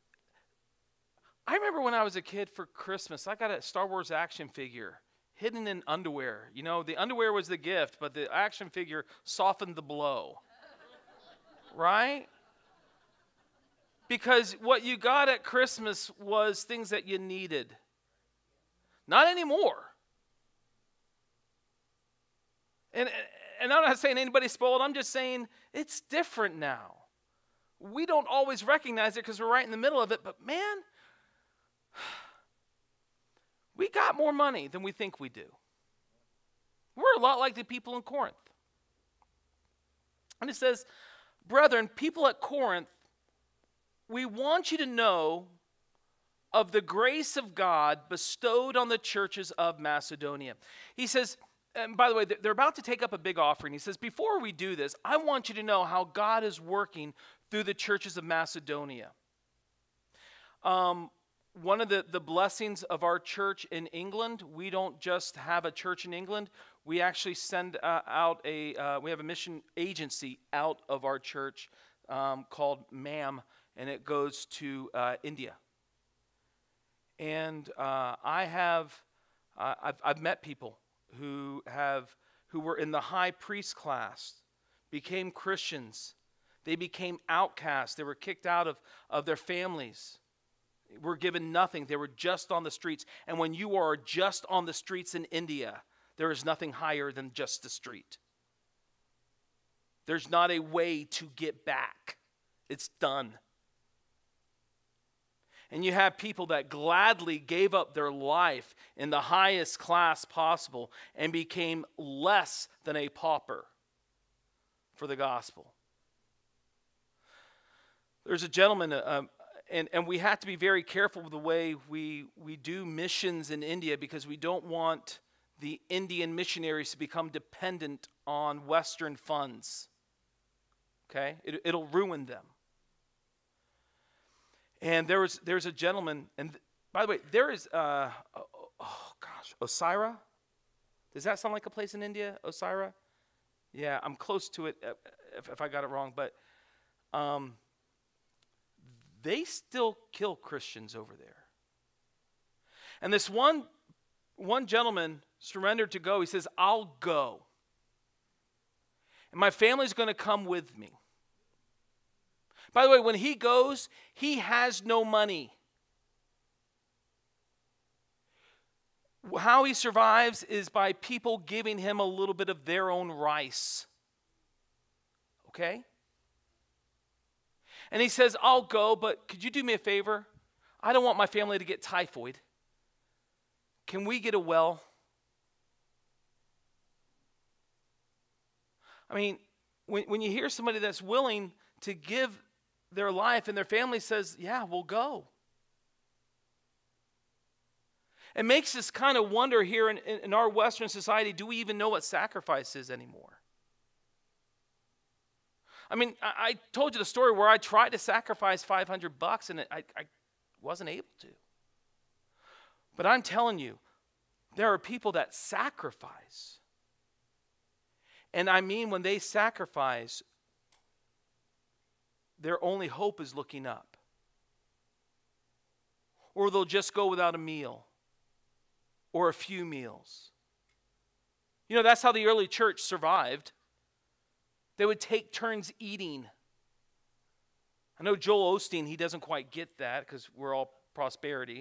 I remember when I was a kid for Christmas, I got a Star Wars action figure hidden in underwear. You know, the underwear was the gift, but the action figure softened the blow. Right? Because what you got at Christmas was things that you needed. Not anymore. And I'm not saying anybody's spoiled. I'm just saying it's different now. We don't always recognize it because we're right in the middle of it, but man, we got more money than we think we do. We're a lot like the people in Corinth. And it says, brethren, people at Corinth, we want you to know of the grace of God bestowed on the churches of Macedonia. He says, and by the way, they're about to take up a big offering. He says, before we do this, I want you to know how God is working through the churches of Macedonia. One of the blessings of our church in England, we don't just have a church in England. We actually send out we have a mission agency out of our church called MAM, and it goes to India. And I've met people who were in the high priest class, became Christians. They became outcasts. They were kicked out of their families. Were given nothing. They were just on the streets. And when you are just on the streets in India, there is nothing higher than just the street. There's not a way to get back. It's done. And you have people that gladly gave up their life in the highest class possible and became less than a pauper for the gospel. There's a gentleman, and we have to be very careful with the way we do missions in India because we don't want the Indian missionaries to become dependent on Western funds. Okay? It'll ruin them. And there's a gentleman, and by the way, there is, Osira? Does that sound like a place in India, Osira? Yeah, I'm close to it if I got it wrong, but they still kill Christians over there. And this one gentleman surrendered to go. He says, I'll go. And my family's going to come with me. By the way, when he goes, he has no money. How he survives is by people giving him a little bit of their own rice. Okay? And he says, I'll go, but could you do me a favor? I don't want my family to get typhoid. Can we get a well? I mean, when you hear somebody that's willing to give their life and their family says, yeah, we'll go. It makes us kind of wonder here in our Western society, do we even know what sacrifice is anymore? I mean, I told you the story where I tried to sacrifice $500 and I wasn't able to. But I'm telling you, there are people that sacrifice. And I mean, when they sacrifice, their only hope is looking up. Or they'll just go without a meal or a few meals. You know, that's how the early church survived. They would take turns eating. I know Joel Osteen, he doesn't quite get that because we're all prosperity.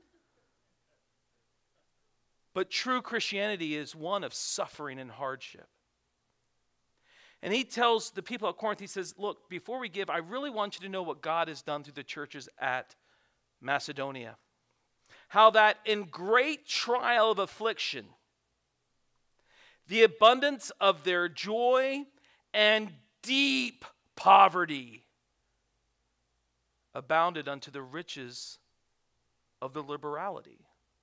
But true Christianity is one of suffering and hardship. And he tells the people at Corinth, he says, look, before we give, I really want you to know what God has done through the churches at Macedonia. How that in great trial of affliction, the abundance of their joy and deep poverty abounded unto the riches of the liberality.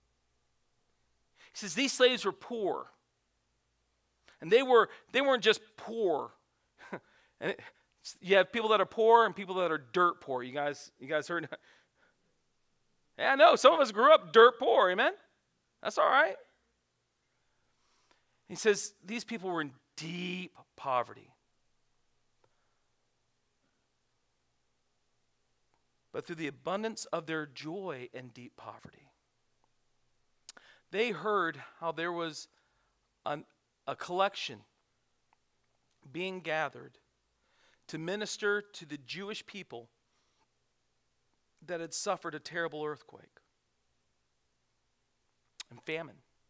He says these slaves were poor. And they weren't just poor. And you have people that are poor and people that are dirt poor. You guys heard? Yeah, I know. Some of us grew up dirt poor. Amen? That's all right. He says these people were in deep poverty. But through the abundance of their joy and deep poverty, they heard how there was a collection being gathered to minister to the Jewish people that had suffered a terrible earthquake and famine.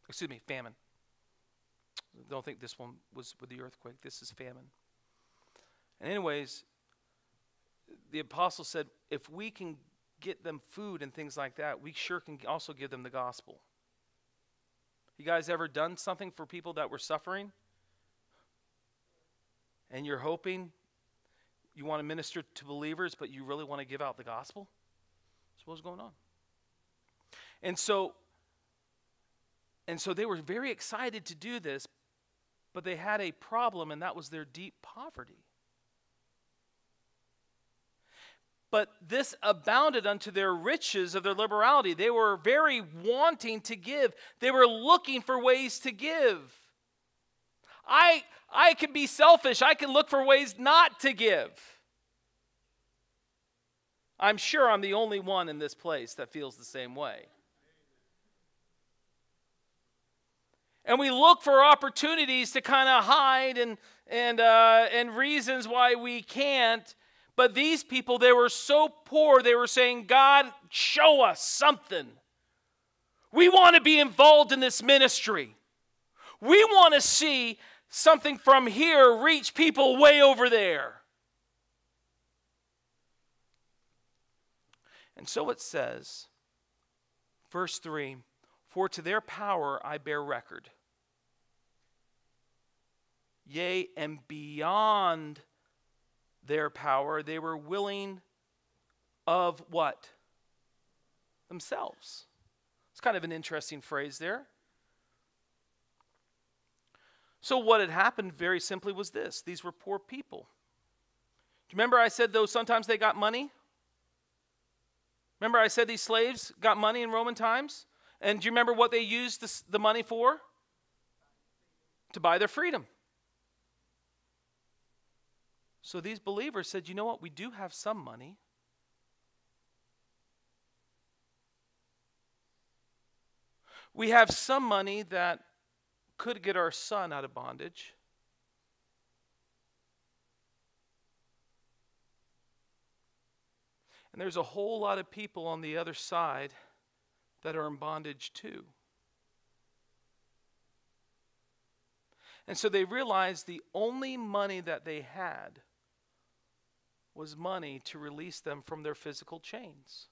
Don't think this one was with the earthquake. This is famine. And anyways, the apostle said, if we can get them food and things like that, we sure can also give them the gospel. You guys ever done something for people that were suffering? And you're hoping you want to minister to believers, but you really want to give out the gospel? That's what's going on. And so they were very excited to do this, but they had a problem, and that was their deep poverty. But this abounded unto their riches of their liberality. They were very wanting to give. They were looking for ways to give. I can be selfish. I can look for ways not to give. I'm sure I'm the only one in this place that feels the same way. And we look for opportunities to kind of hide and reasons why we can't. But these people, they were so poor, they were saying, God, show us something. We want to be involved in this ministry. We want to see something from here reach people way over there. And so it says, verse 3, for to their power I bear record. Yea, and beyond their power, they were willing of what? Themselves. It's kind of an interesting phrase there. So what had happened very simply was this. These were poor people. Do you remember I said though sometimes they got money? Remember I said these slaves got money in Roman times? And do you remember what they used the money for? To buy their freedom. So these believers said, you know what, we do have some money. We have some money that could get our son out of bondage. And there's a whole lot of people on the other side that are in bondage too. And so they realized the only money that they had was money to release them from their physical chains.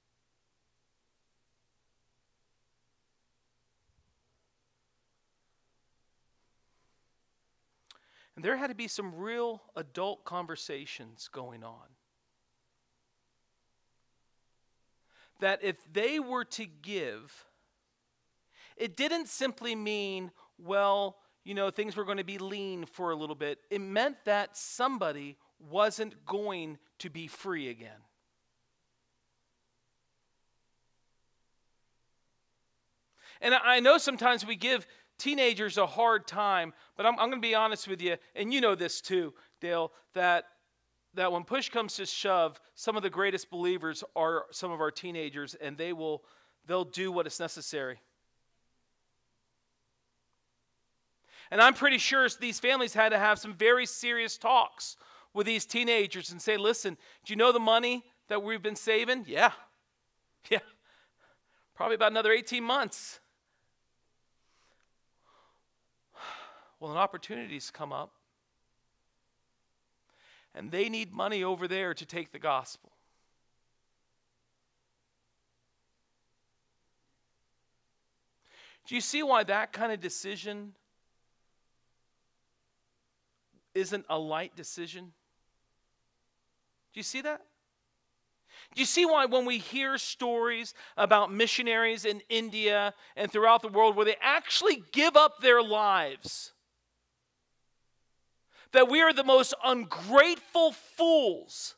And there had to be some real adult conversations going on. That if they were to give, it didn't simply mean, well, you know, things were going to be lean for a little bit. It meant that somebody wasn't going to be free again. And I know sometimes we give teenagers a hard time, but I'm going to be honest with you, and you know this too, Dale, that when push comes to shove, some of the greatest believers are some of our teenagers, and they'll do what is necessary. And I'm pretty sure these families had to have some very serious talks with these teenagers and say, listen, do you know the money that we've been saving? Yeah. Probably about another 18 months. Well, an opportunity's come up. And they need money over there to take the gospel. Do you see why that kind of decision isn't a light decision? Do you see that? Do you see why when we hear stories about missionaries in India and throughout the world where they actually give up their lives, that we are the most ungrateful fools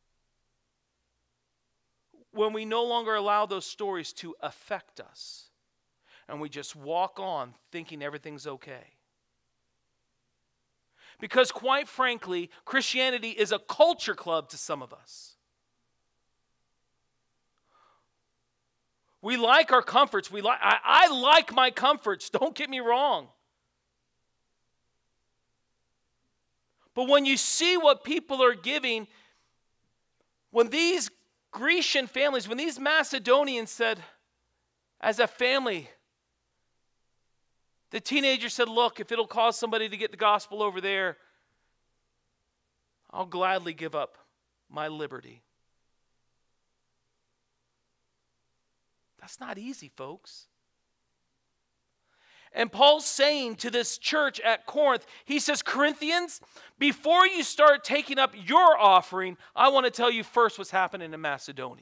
when we no longer allow those stories to affect us and we just walk on thinking everything's okay? Because quite frankly, Christianity is a culture club to some of us. We like our comforts. I like my comforts, don't get me wrong. But when you see what people are giving, when these Grecian families, when these Macedonians said, as a family, the teenager said, look, if it'll cause somebody to get the gospel over there, I'll gladly give up my liberty. That's not easy, folks. And Paul's saying to this church at Corinth, he says, Corinthians, before you start taking up your offering, I want to tell you first what's happening in Macedonia.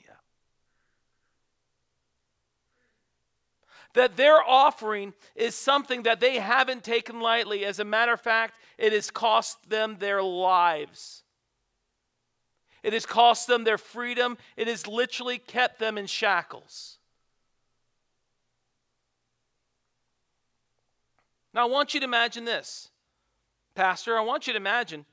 That their offering is something that they haven't taken lightly. As a matter of fact, it has cost them their lives. It has cost them their freedom. It has literally kept them in shackles. Now, I want you to imagine this. Pastor, I want you to imagine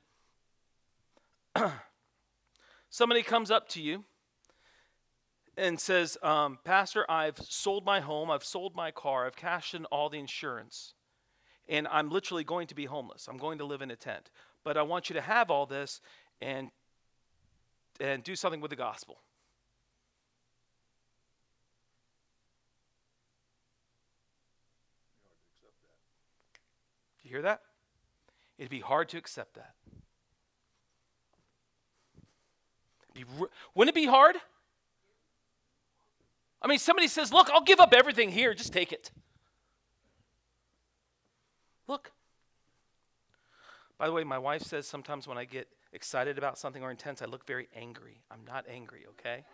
somebody comes up to you and says, Pastor, I've sold my home, I've sold my car, I've cashed in all the insurance, and I'm literally going to be homeless. I'm going to live in a tent. But I want you to have all this and do something with the gospel. You hear that? It'd be hard to accept that. Wouldn't it be hard? I mean, somebody says, look, I'll give up everything here. Just take it. Look. By the way, my wife says sometimes when I get excited about something or intense, I look very angry. I'm not angry, okay?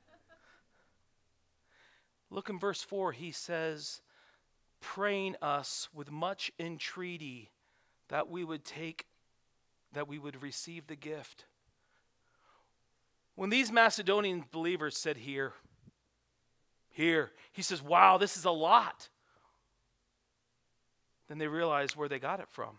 Look in verse 4. He says, praying us with much entreaty that we would receive the gift. When these Macedonian believers said here, he says, wow, this is a lot. Then they realized where they got it from.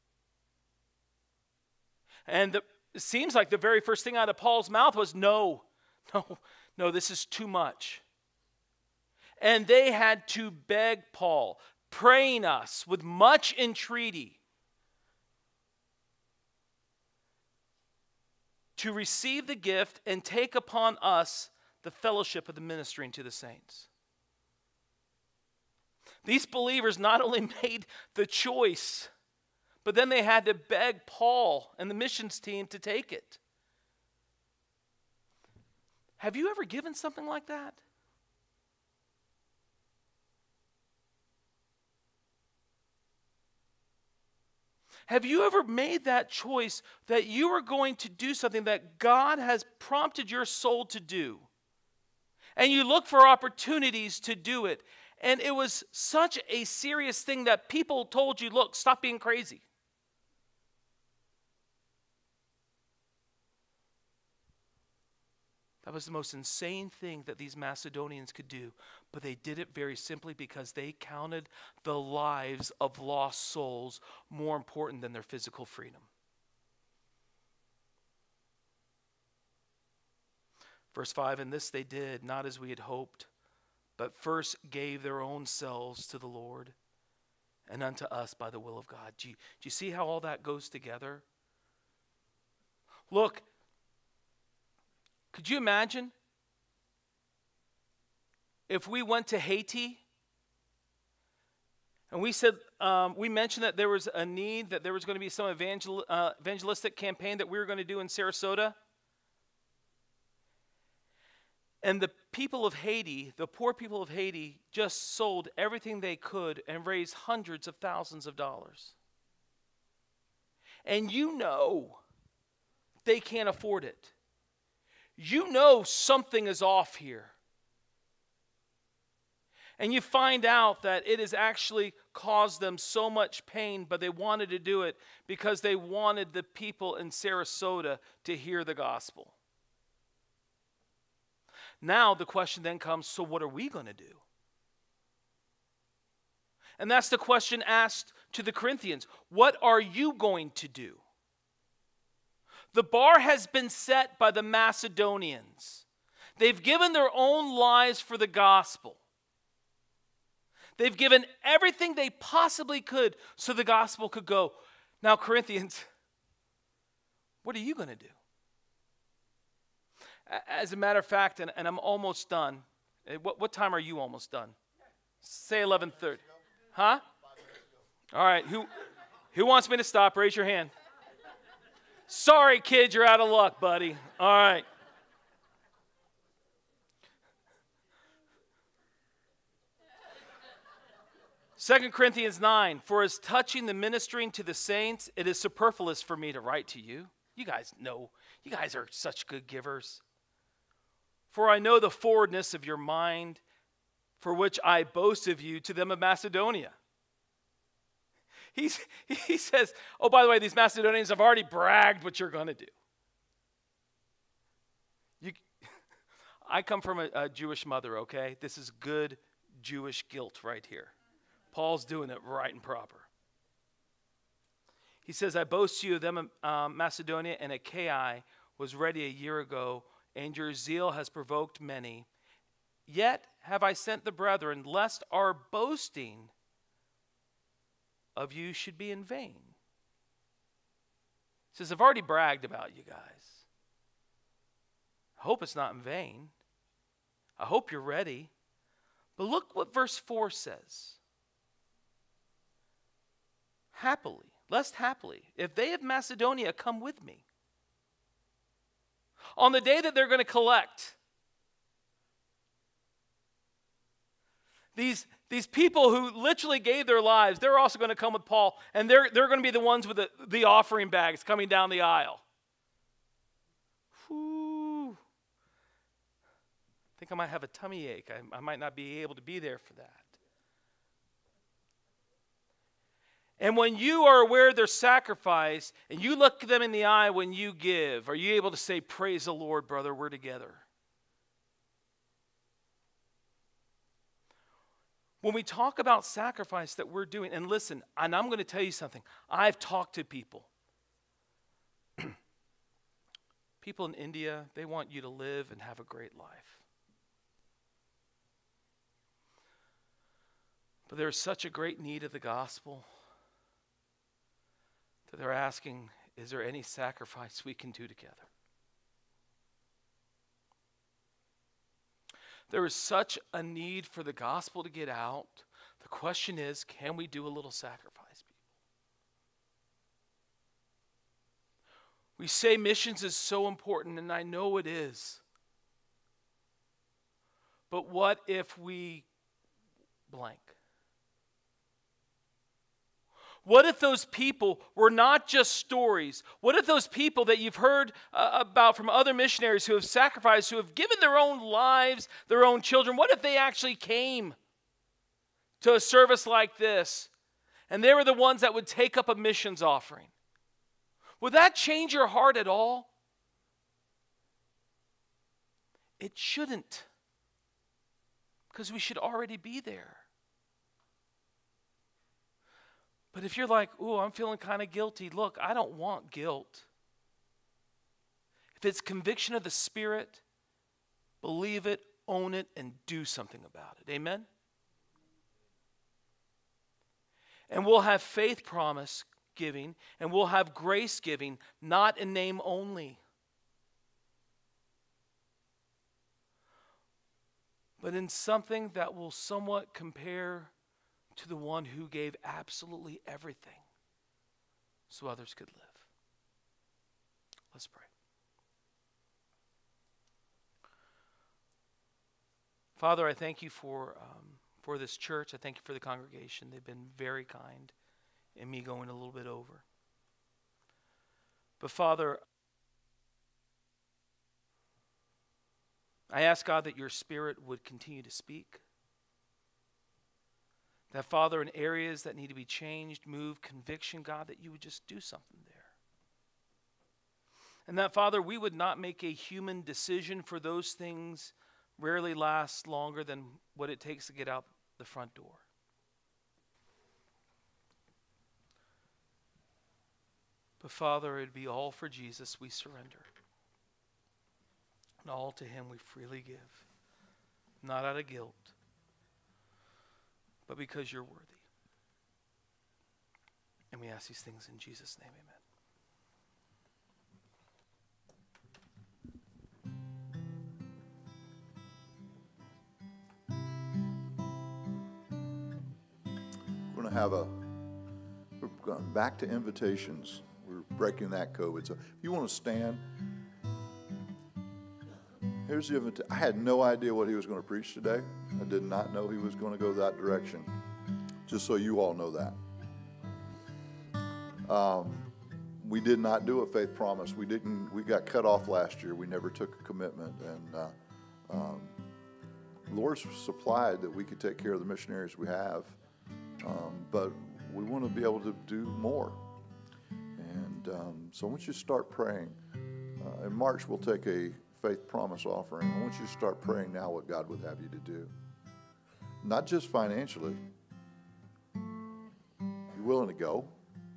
And it seems like the very first thing out of Paul's mouth was, no, this is too much. And they had to beg Paul, praying us with much entreaty to receive the gift and take upon us the fellowship of the ministering to the saints. These believers not only made the choice, but then they had to beg Paul and the missions team to take it. Have you ever given something like that? Have you ever made that choice that you are going to do something that God has prompted your soul to do? And you look for opportunities to do it. And it was such a serious thing that people told you, look, stop being crazy. That was the most insane thing that these Macedonians could do. But they did it very simply because they counted the lives of lost souls more important than their physical freedom. Verse 5, and this they did, not as we had hoped, but first gave their own selves to the Lord and unto us by the will of God. Do you see how all that goes together? Look, could you imagine if we went to Haiti and we said, we mentioned that there was a need, that there was going to be some evangelistic campaign that we were going to do in Sarasota? And the people of Haiti, the poor people of Haiti, just sold everything they could and raised hundreds of thousands of dollars. And you know they can't afford it. You know something is off here. And you find out that it has actually caused them so much pain, but they wanted to do it because they wanted the people in Sarasota to hear the gospel. Now the question then comes, so what are we going to do? And that's the question asked to the Corinthians. What are you going to do? The bar has been set by the Macedonians. They've given their own lives for the gospel. They've given everything they possibly could so the gospel could go. Now, Corinthians, what are you going to do? As a matter of fact, and I'm almost done. What time are you almost done? Say 11:30. Huh? All right. Who wants me to stop? Raise your hand. Sorry, kid, you're out of luck, buddy. All right. Second Corinthians 9, for as touching the ministering to the saints, it is superfluous for me to write to you. You guys know, you guys are such good givers. For I know the forwardness of your mind, for which I boast of you to them of Macedonia. He says, oh, by the way, these Macedonians have already bragged what you're going to do. I come from a Jewish mother, okay? This is good Jewish guilt right here. Paul's doing it right and proper. He says, I boast to you of them Macedonia and Achaia was ready a year ago, and your zeal has provoked many. Yet have I sent the brethren, lest our boasting of you should be in vain. He says, I've already bragged about you guys. I hope it's not in vain. I hope you're ready. But look what verse 4 says. Happily, lest happily, if they of Macedonia come with me, on the day that they're going to collect, these people who literally gave their lives, they're also going to come with Paul, and they're going to be the ones with the offering bags coming down the aisle. Whew. I think I might have a tummy ache. I might not be able to be there for that. And when you are aware of their sacrifice, and you look them in the eye when you give, are you able to say, praise the Lord, brother, we're together? When we talk about sacrifice that we're doing, and listen, and I'm going to tell you something. I've talked to people. People in India, they want you to live and have a great life. But there's such a great need of the gospel that they're asking, is there any sacrifice we can do together? There is such a need for the gospel to get out. The question is, can we do a little sacrifice, people? We say missions is so important, and I know it is. But what if we blank? What if those people were not just stories? What if those people that you've heard about from other missionaries who have sacrificed, who have given their own lives, their own children, what if they actually came to a service like this and they were the ones that would take up a missions offering? Would that change your heart at all? It shouldn't, because we should already be there. But if you're like, ooh, I'm feeling kind of guilty, look, I don't want guilt. If it's conviction of the Spirit, believe it, own it, and do something about it. Amen? And we'll have faith promise giving, and we'll have grace giving, not in name only, but in something that will somewhat compare to the one who gave absolutely everything so others could live. Let's pray. Father, I thank you for this church. I thank you for the congregation. They've been very kind in me going a little bit over. But Father, I ask God that your Spirit would continue to speak. That, Father, in areas that need to be changed, move, conviction, God, that you would just do something there. And that, Father, we would not make a human decision, for those things rarely last longer than what it takes to get out the front door. But, Father, it would be all for Jesus we surrender. And all to him we freely give. Not out of guilt, but because you're worthy. And we ask these things in Jesus' name, We're going back to invitations. We're breaking that code. So if you want to stand, here's the invitation. I had no idea what he was going to preach today. I did not know he was going to go that direction. Just so you all know that. We did not do a faith promise. We got cut off last year. We never took a commitment. And the Lord's supplied that we could take care of the missionaries we have. But we want to be able to do more. And so I want you to start praying. In March, we'll take a faith promise offering. I want you to start praying now what God would have you to do. Not just financially. You're willing to go.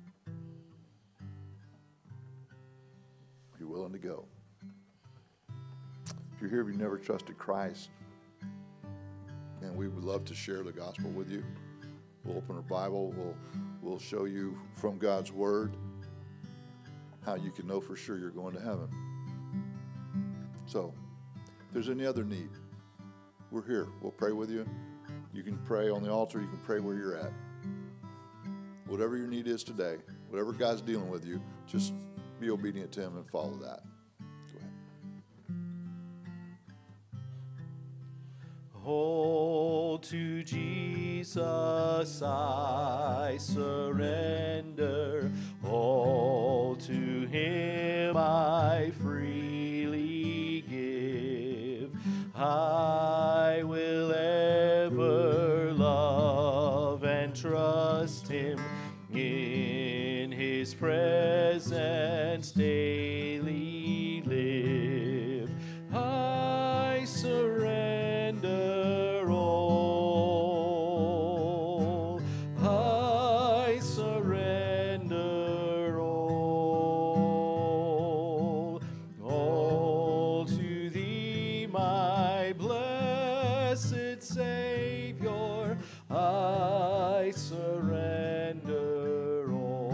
You're willing to go. If you're here, if you've never trusted Christ, and we would love to share the gospel with you. We'll open our Bible. We'll show you from God's Word how you can know for sure you're going to heaven. So, if there's any other need, we're here. We'll pray with you. You can pray on the altar. You can pray where you're at. Whatever your need is today, whatever God's dealing with you, just be obedient to him and follow that. Go ahead. Oh, to Jesus I surrender. All to him I freely give. I will ever love and trust him, in his presence daily live. I surrender all. I surrender all. All to thee, my blessed Savior, I surrender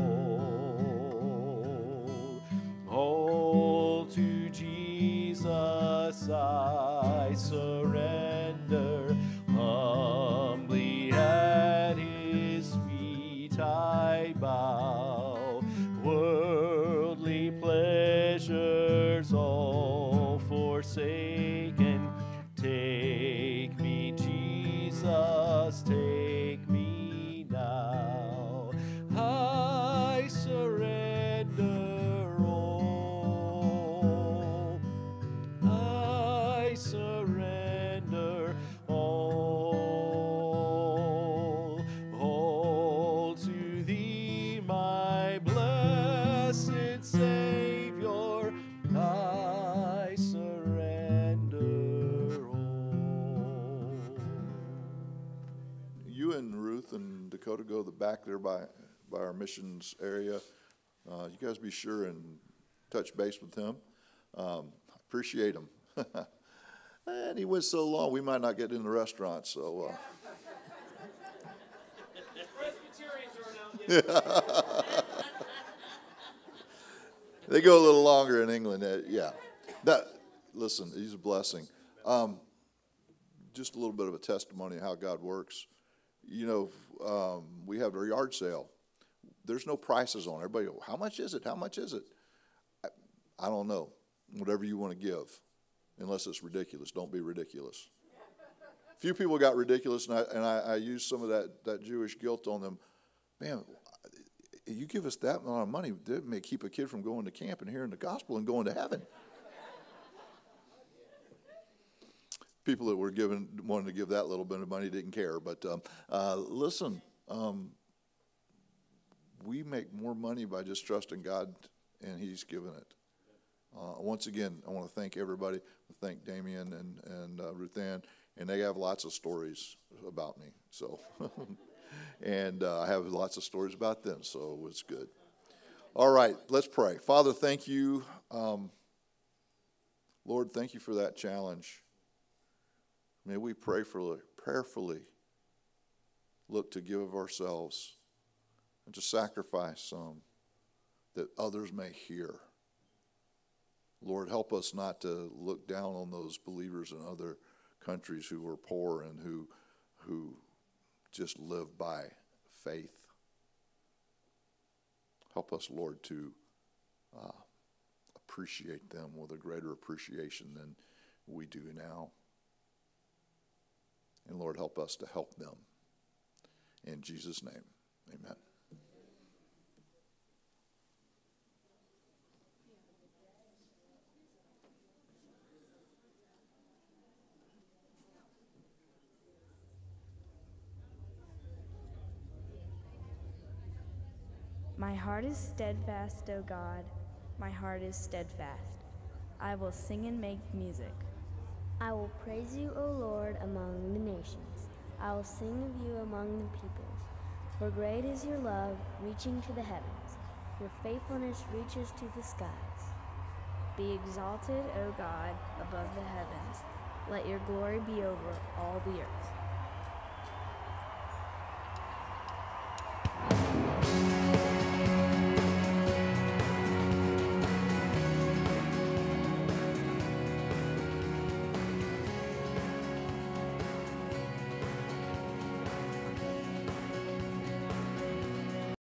all. All to Jesus I surrender. Humbly at his feet I bow. Worldly pleasures all forsaken. Take me, Jesus, take me now. I surrender all. I surrender all. All to thee, my blessed Savior, I surrender by our missions area. You guys be sure and touch base with him. Appreciate him. And he went so long, we might not get in the restaurant, so. They go a little longer in England, yeah. Listen, he's a blessing. Just a little bit of a testimony of how God works. You know, we have our yard sale. There's no prices on it. Everybody go, how much is it? How much is it? I don't know. Whatever you want to give, unless it's ridiculous. Don't be ridiculous. Few people got ridiculous, and I used some of that Jewish guilt on them. Man, you give us that amount of money, that may keep a kid from going to camp and hearing the gospel and going to heaven. People that were wanting to give that little bit of money didn't care. But listen, we make more money by just trusting God, and He's given it. Once again, I want to thank everybody. Thank Damian and Ruth Ann, and they have lots of stories about me. So, and I have lots of stories about them. So it's good. All right, let's pray. Father, thank you, Lord. Thank you for that challenge. May we prayerfully look to give of ourselves and to sacrifice some that others may hear. Lord, help us not to look down on those believers in other countries who are poor and who just live by faith. Help us, Lord, to appreciate them with a greater appreciation than we do now. And Lord, help us to help them. In Jesus' name, amen. My heart is steadfast, O God, my heart is steadfast. I will sing and make music. I will praise you, O Lord, among the nations. I will sing of you among the peoples. For great is your love, reaching to the heavens. Your faithfulness reaches to the skies. Be exalted, O God, above the heavens. Let your glory be over all the earth.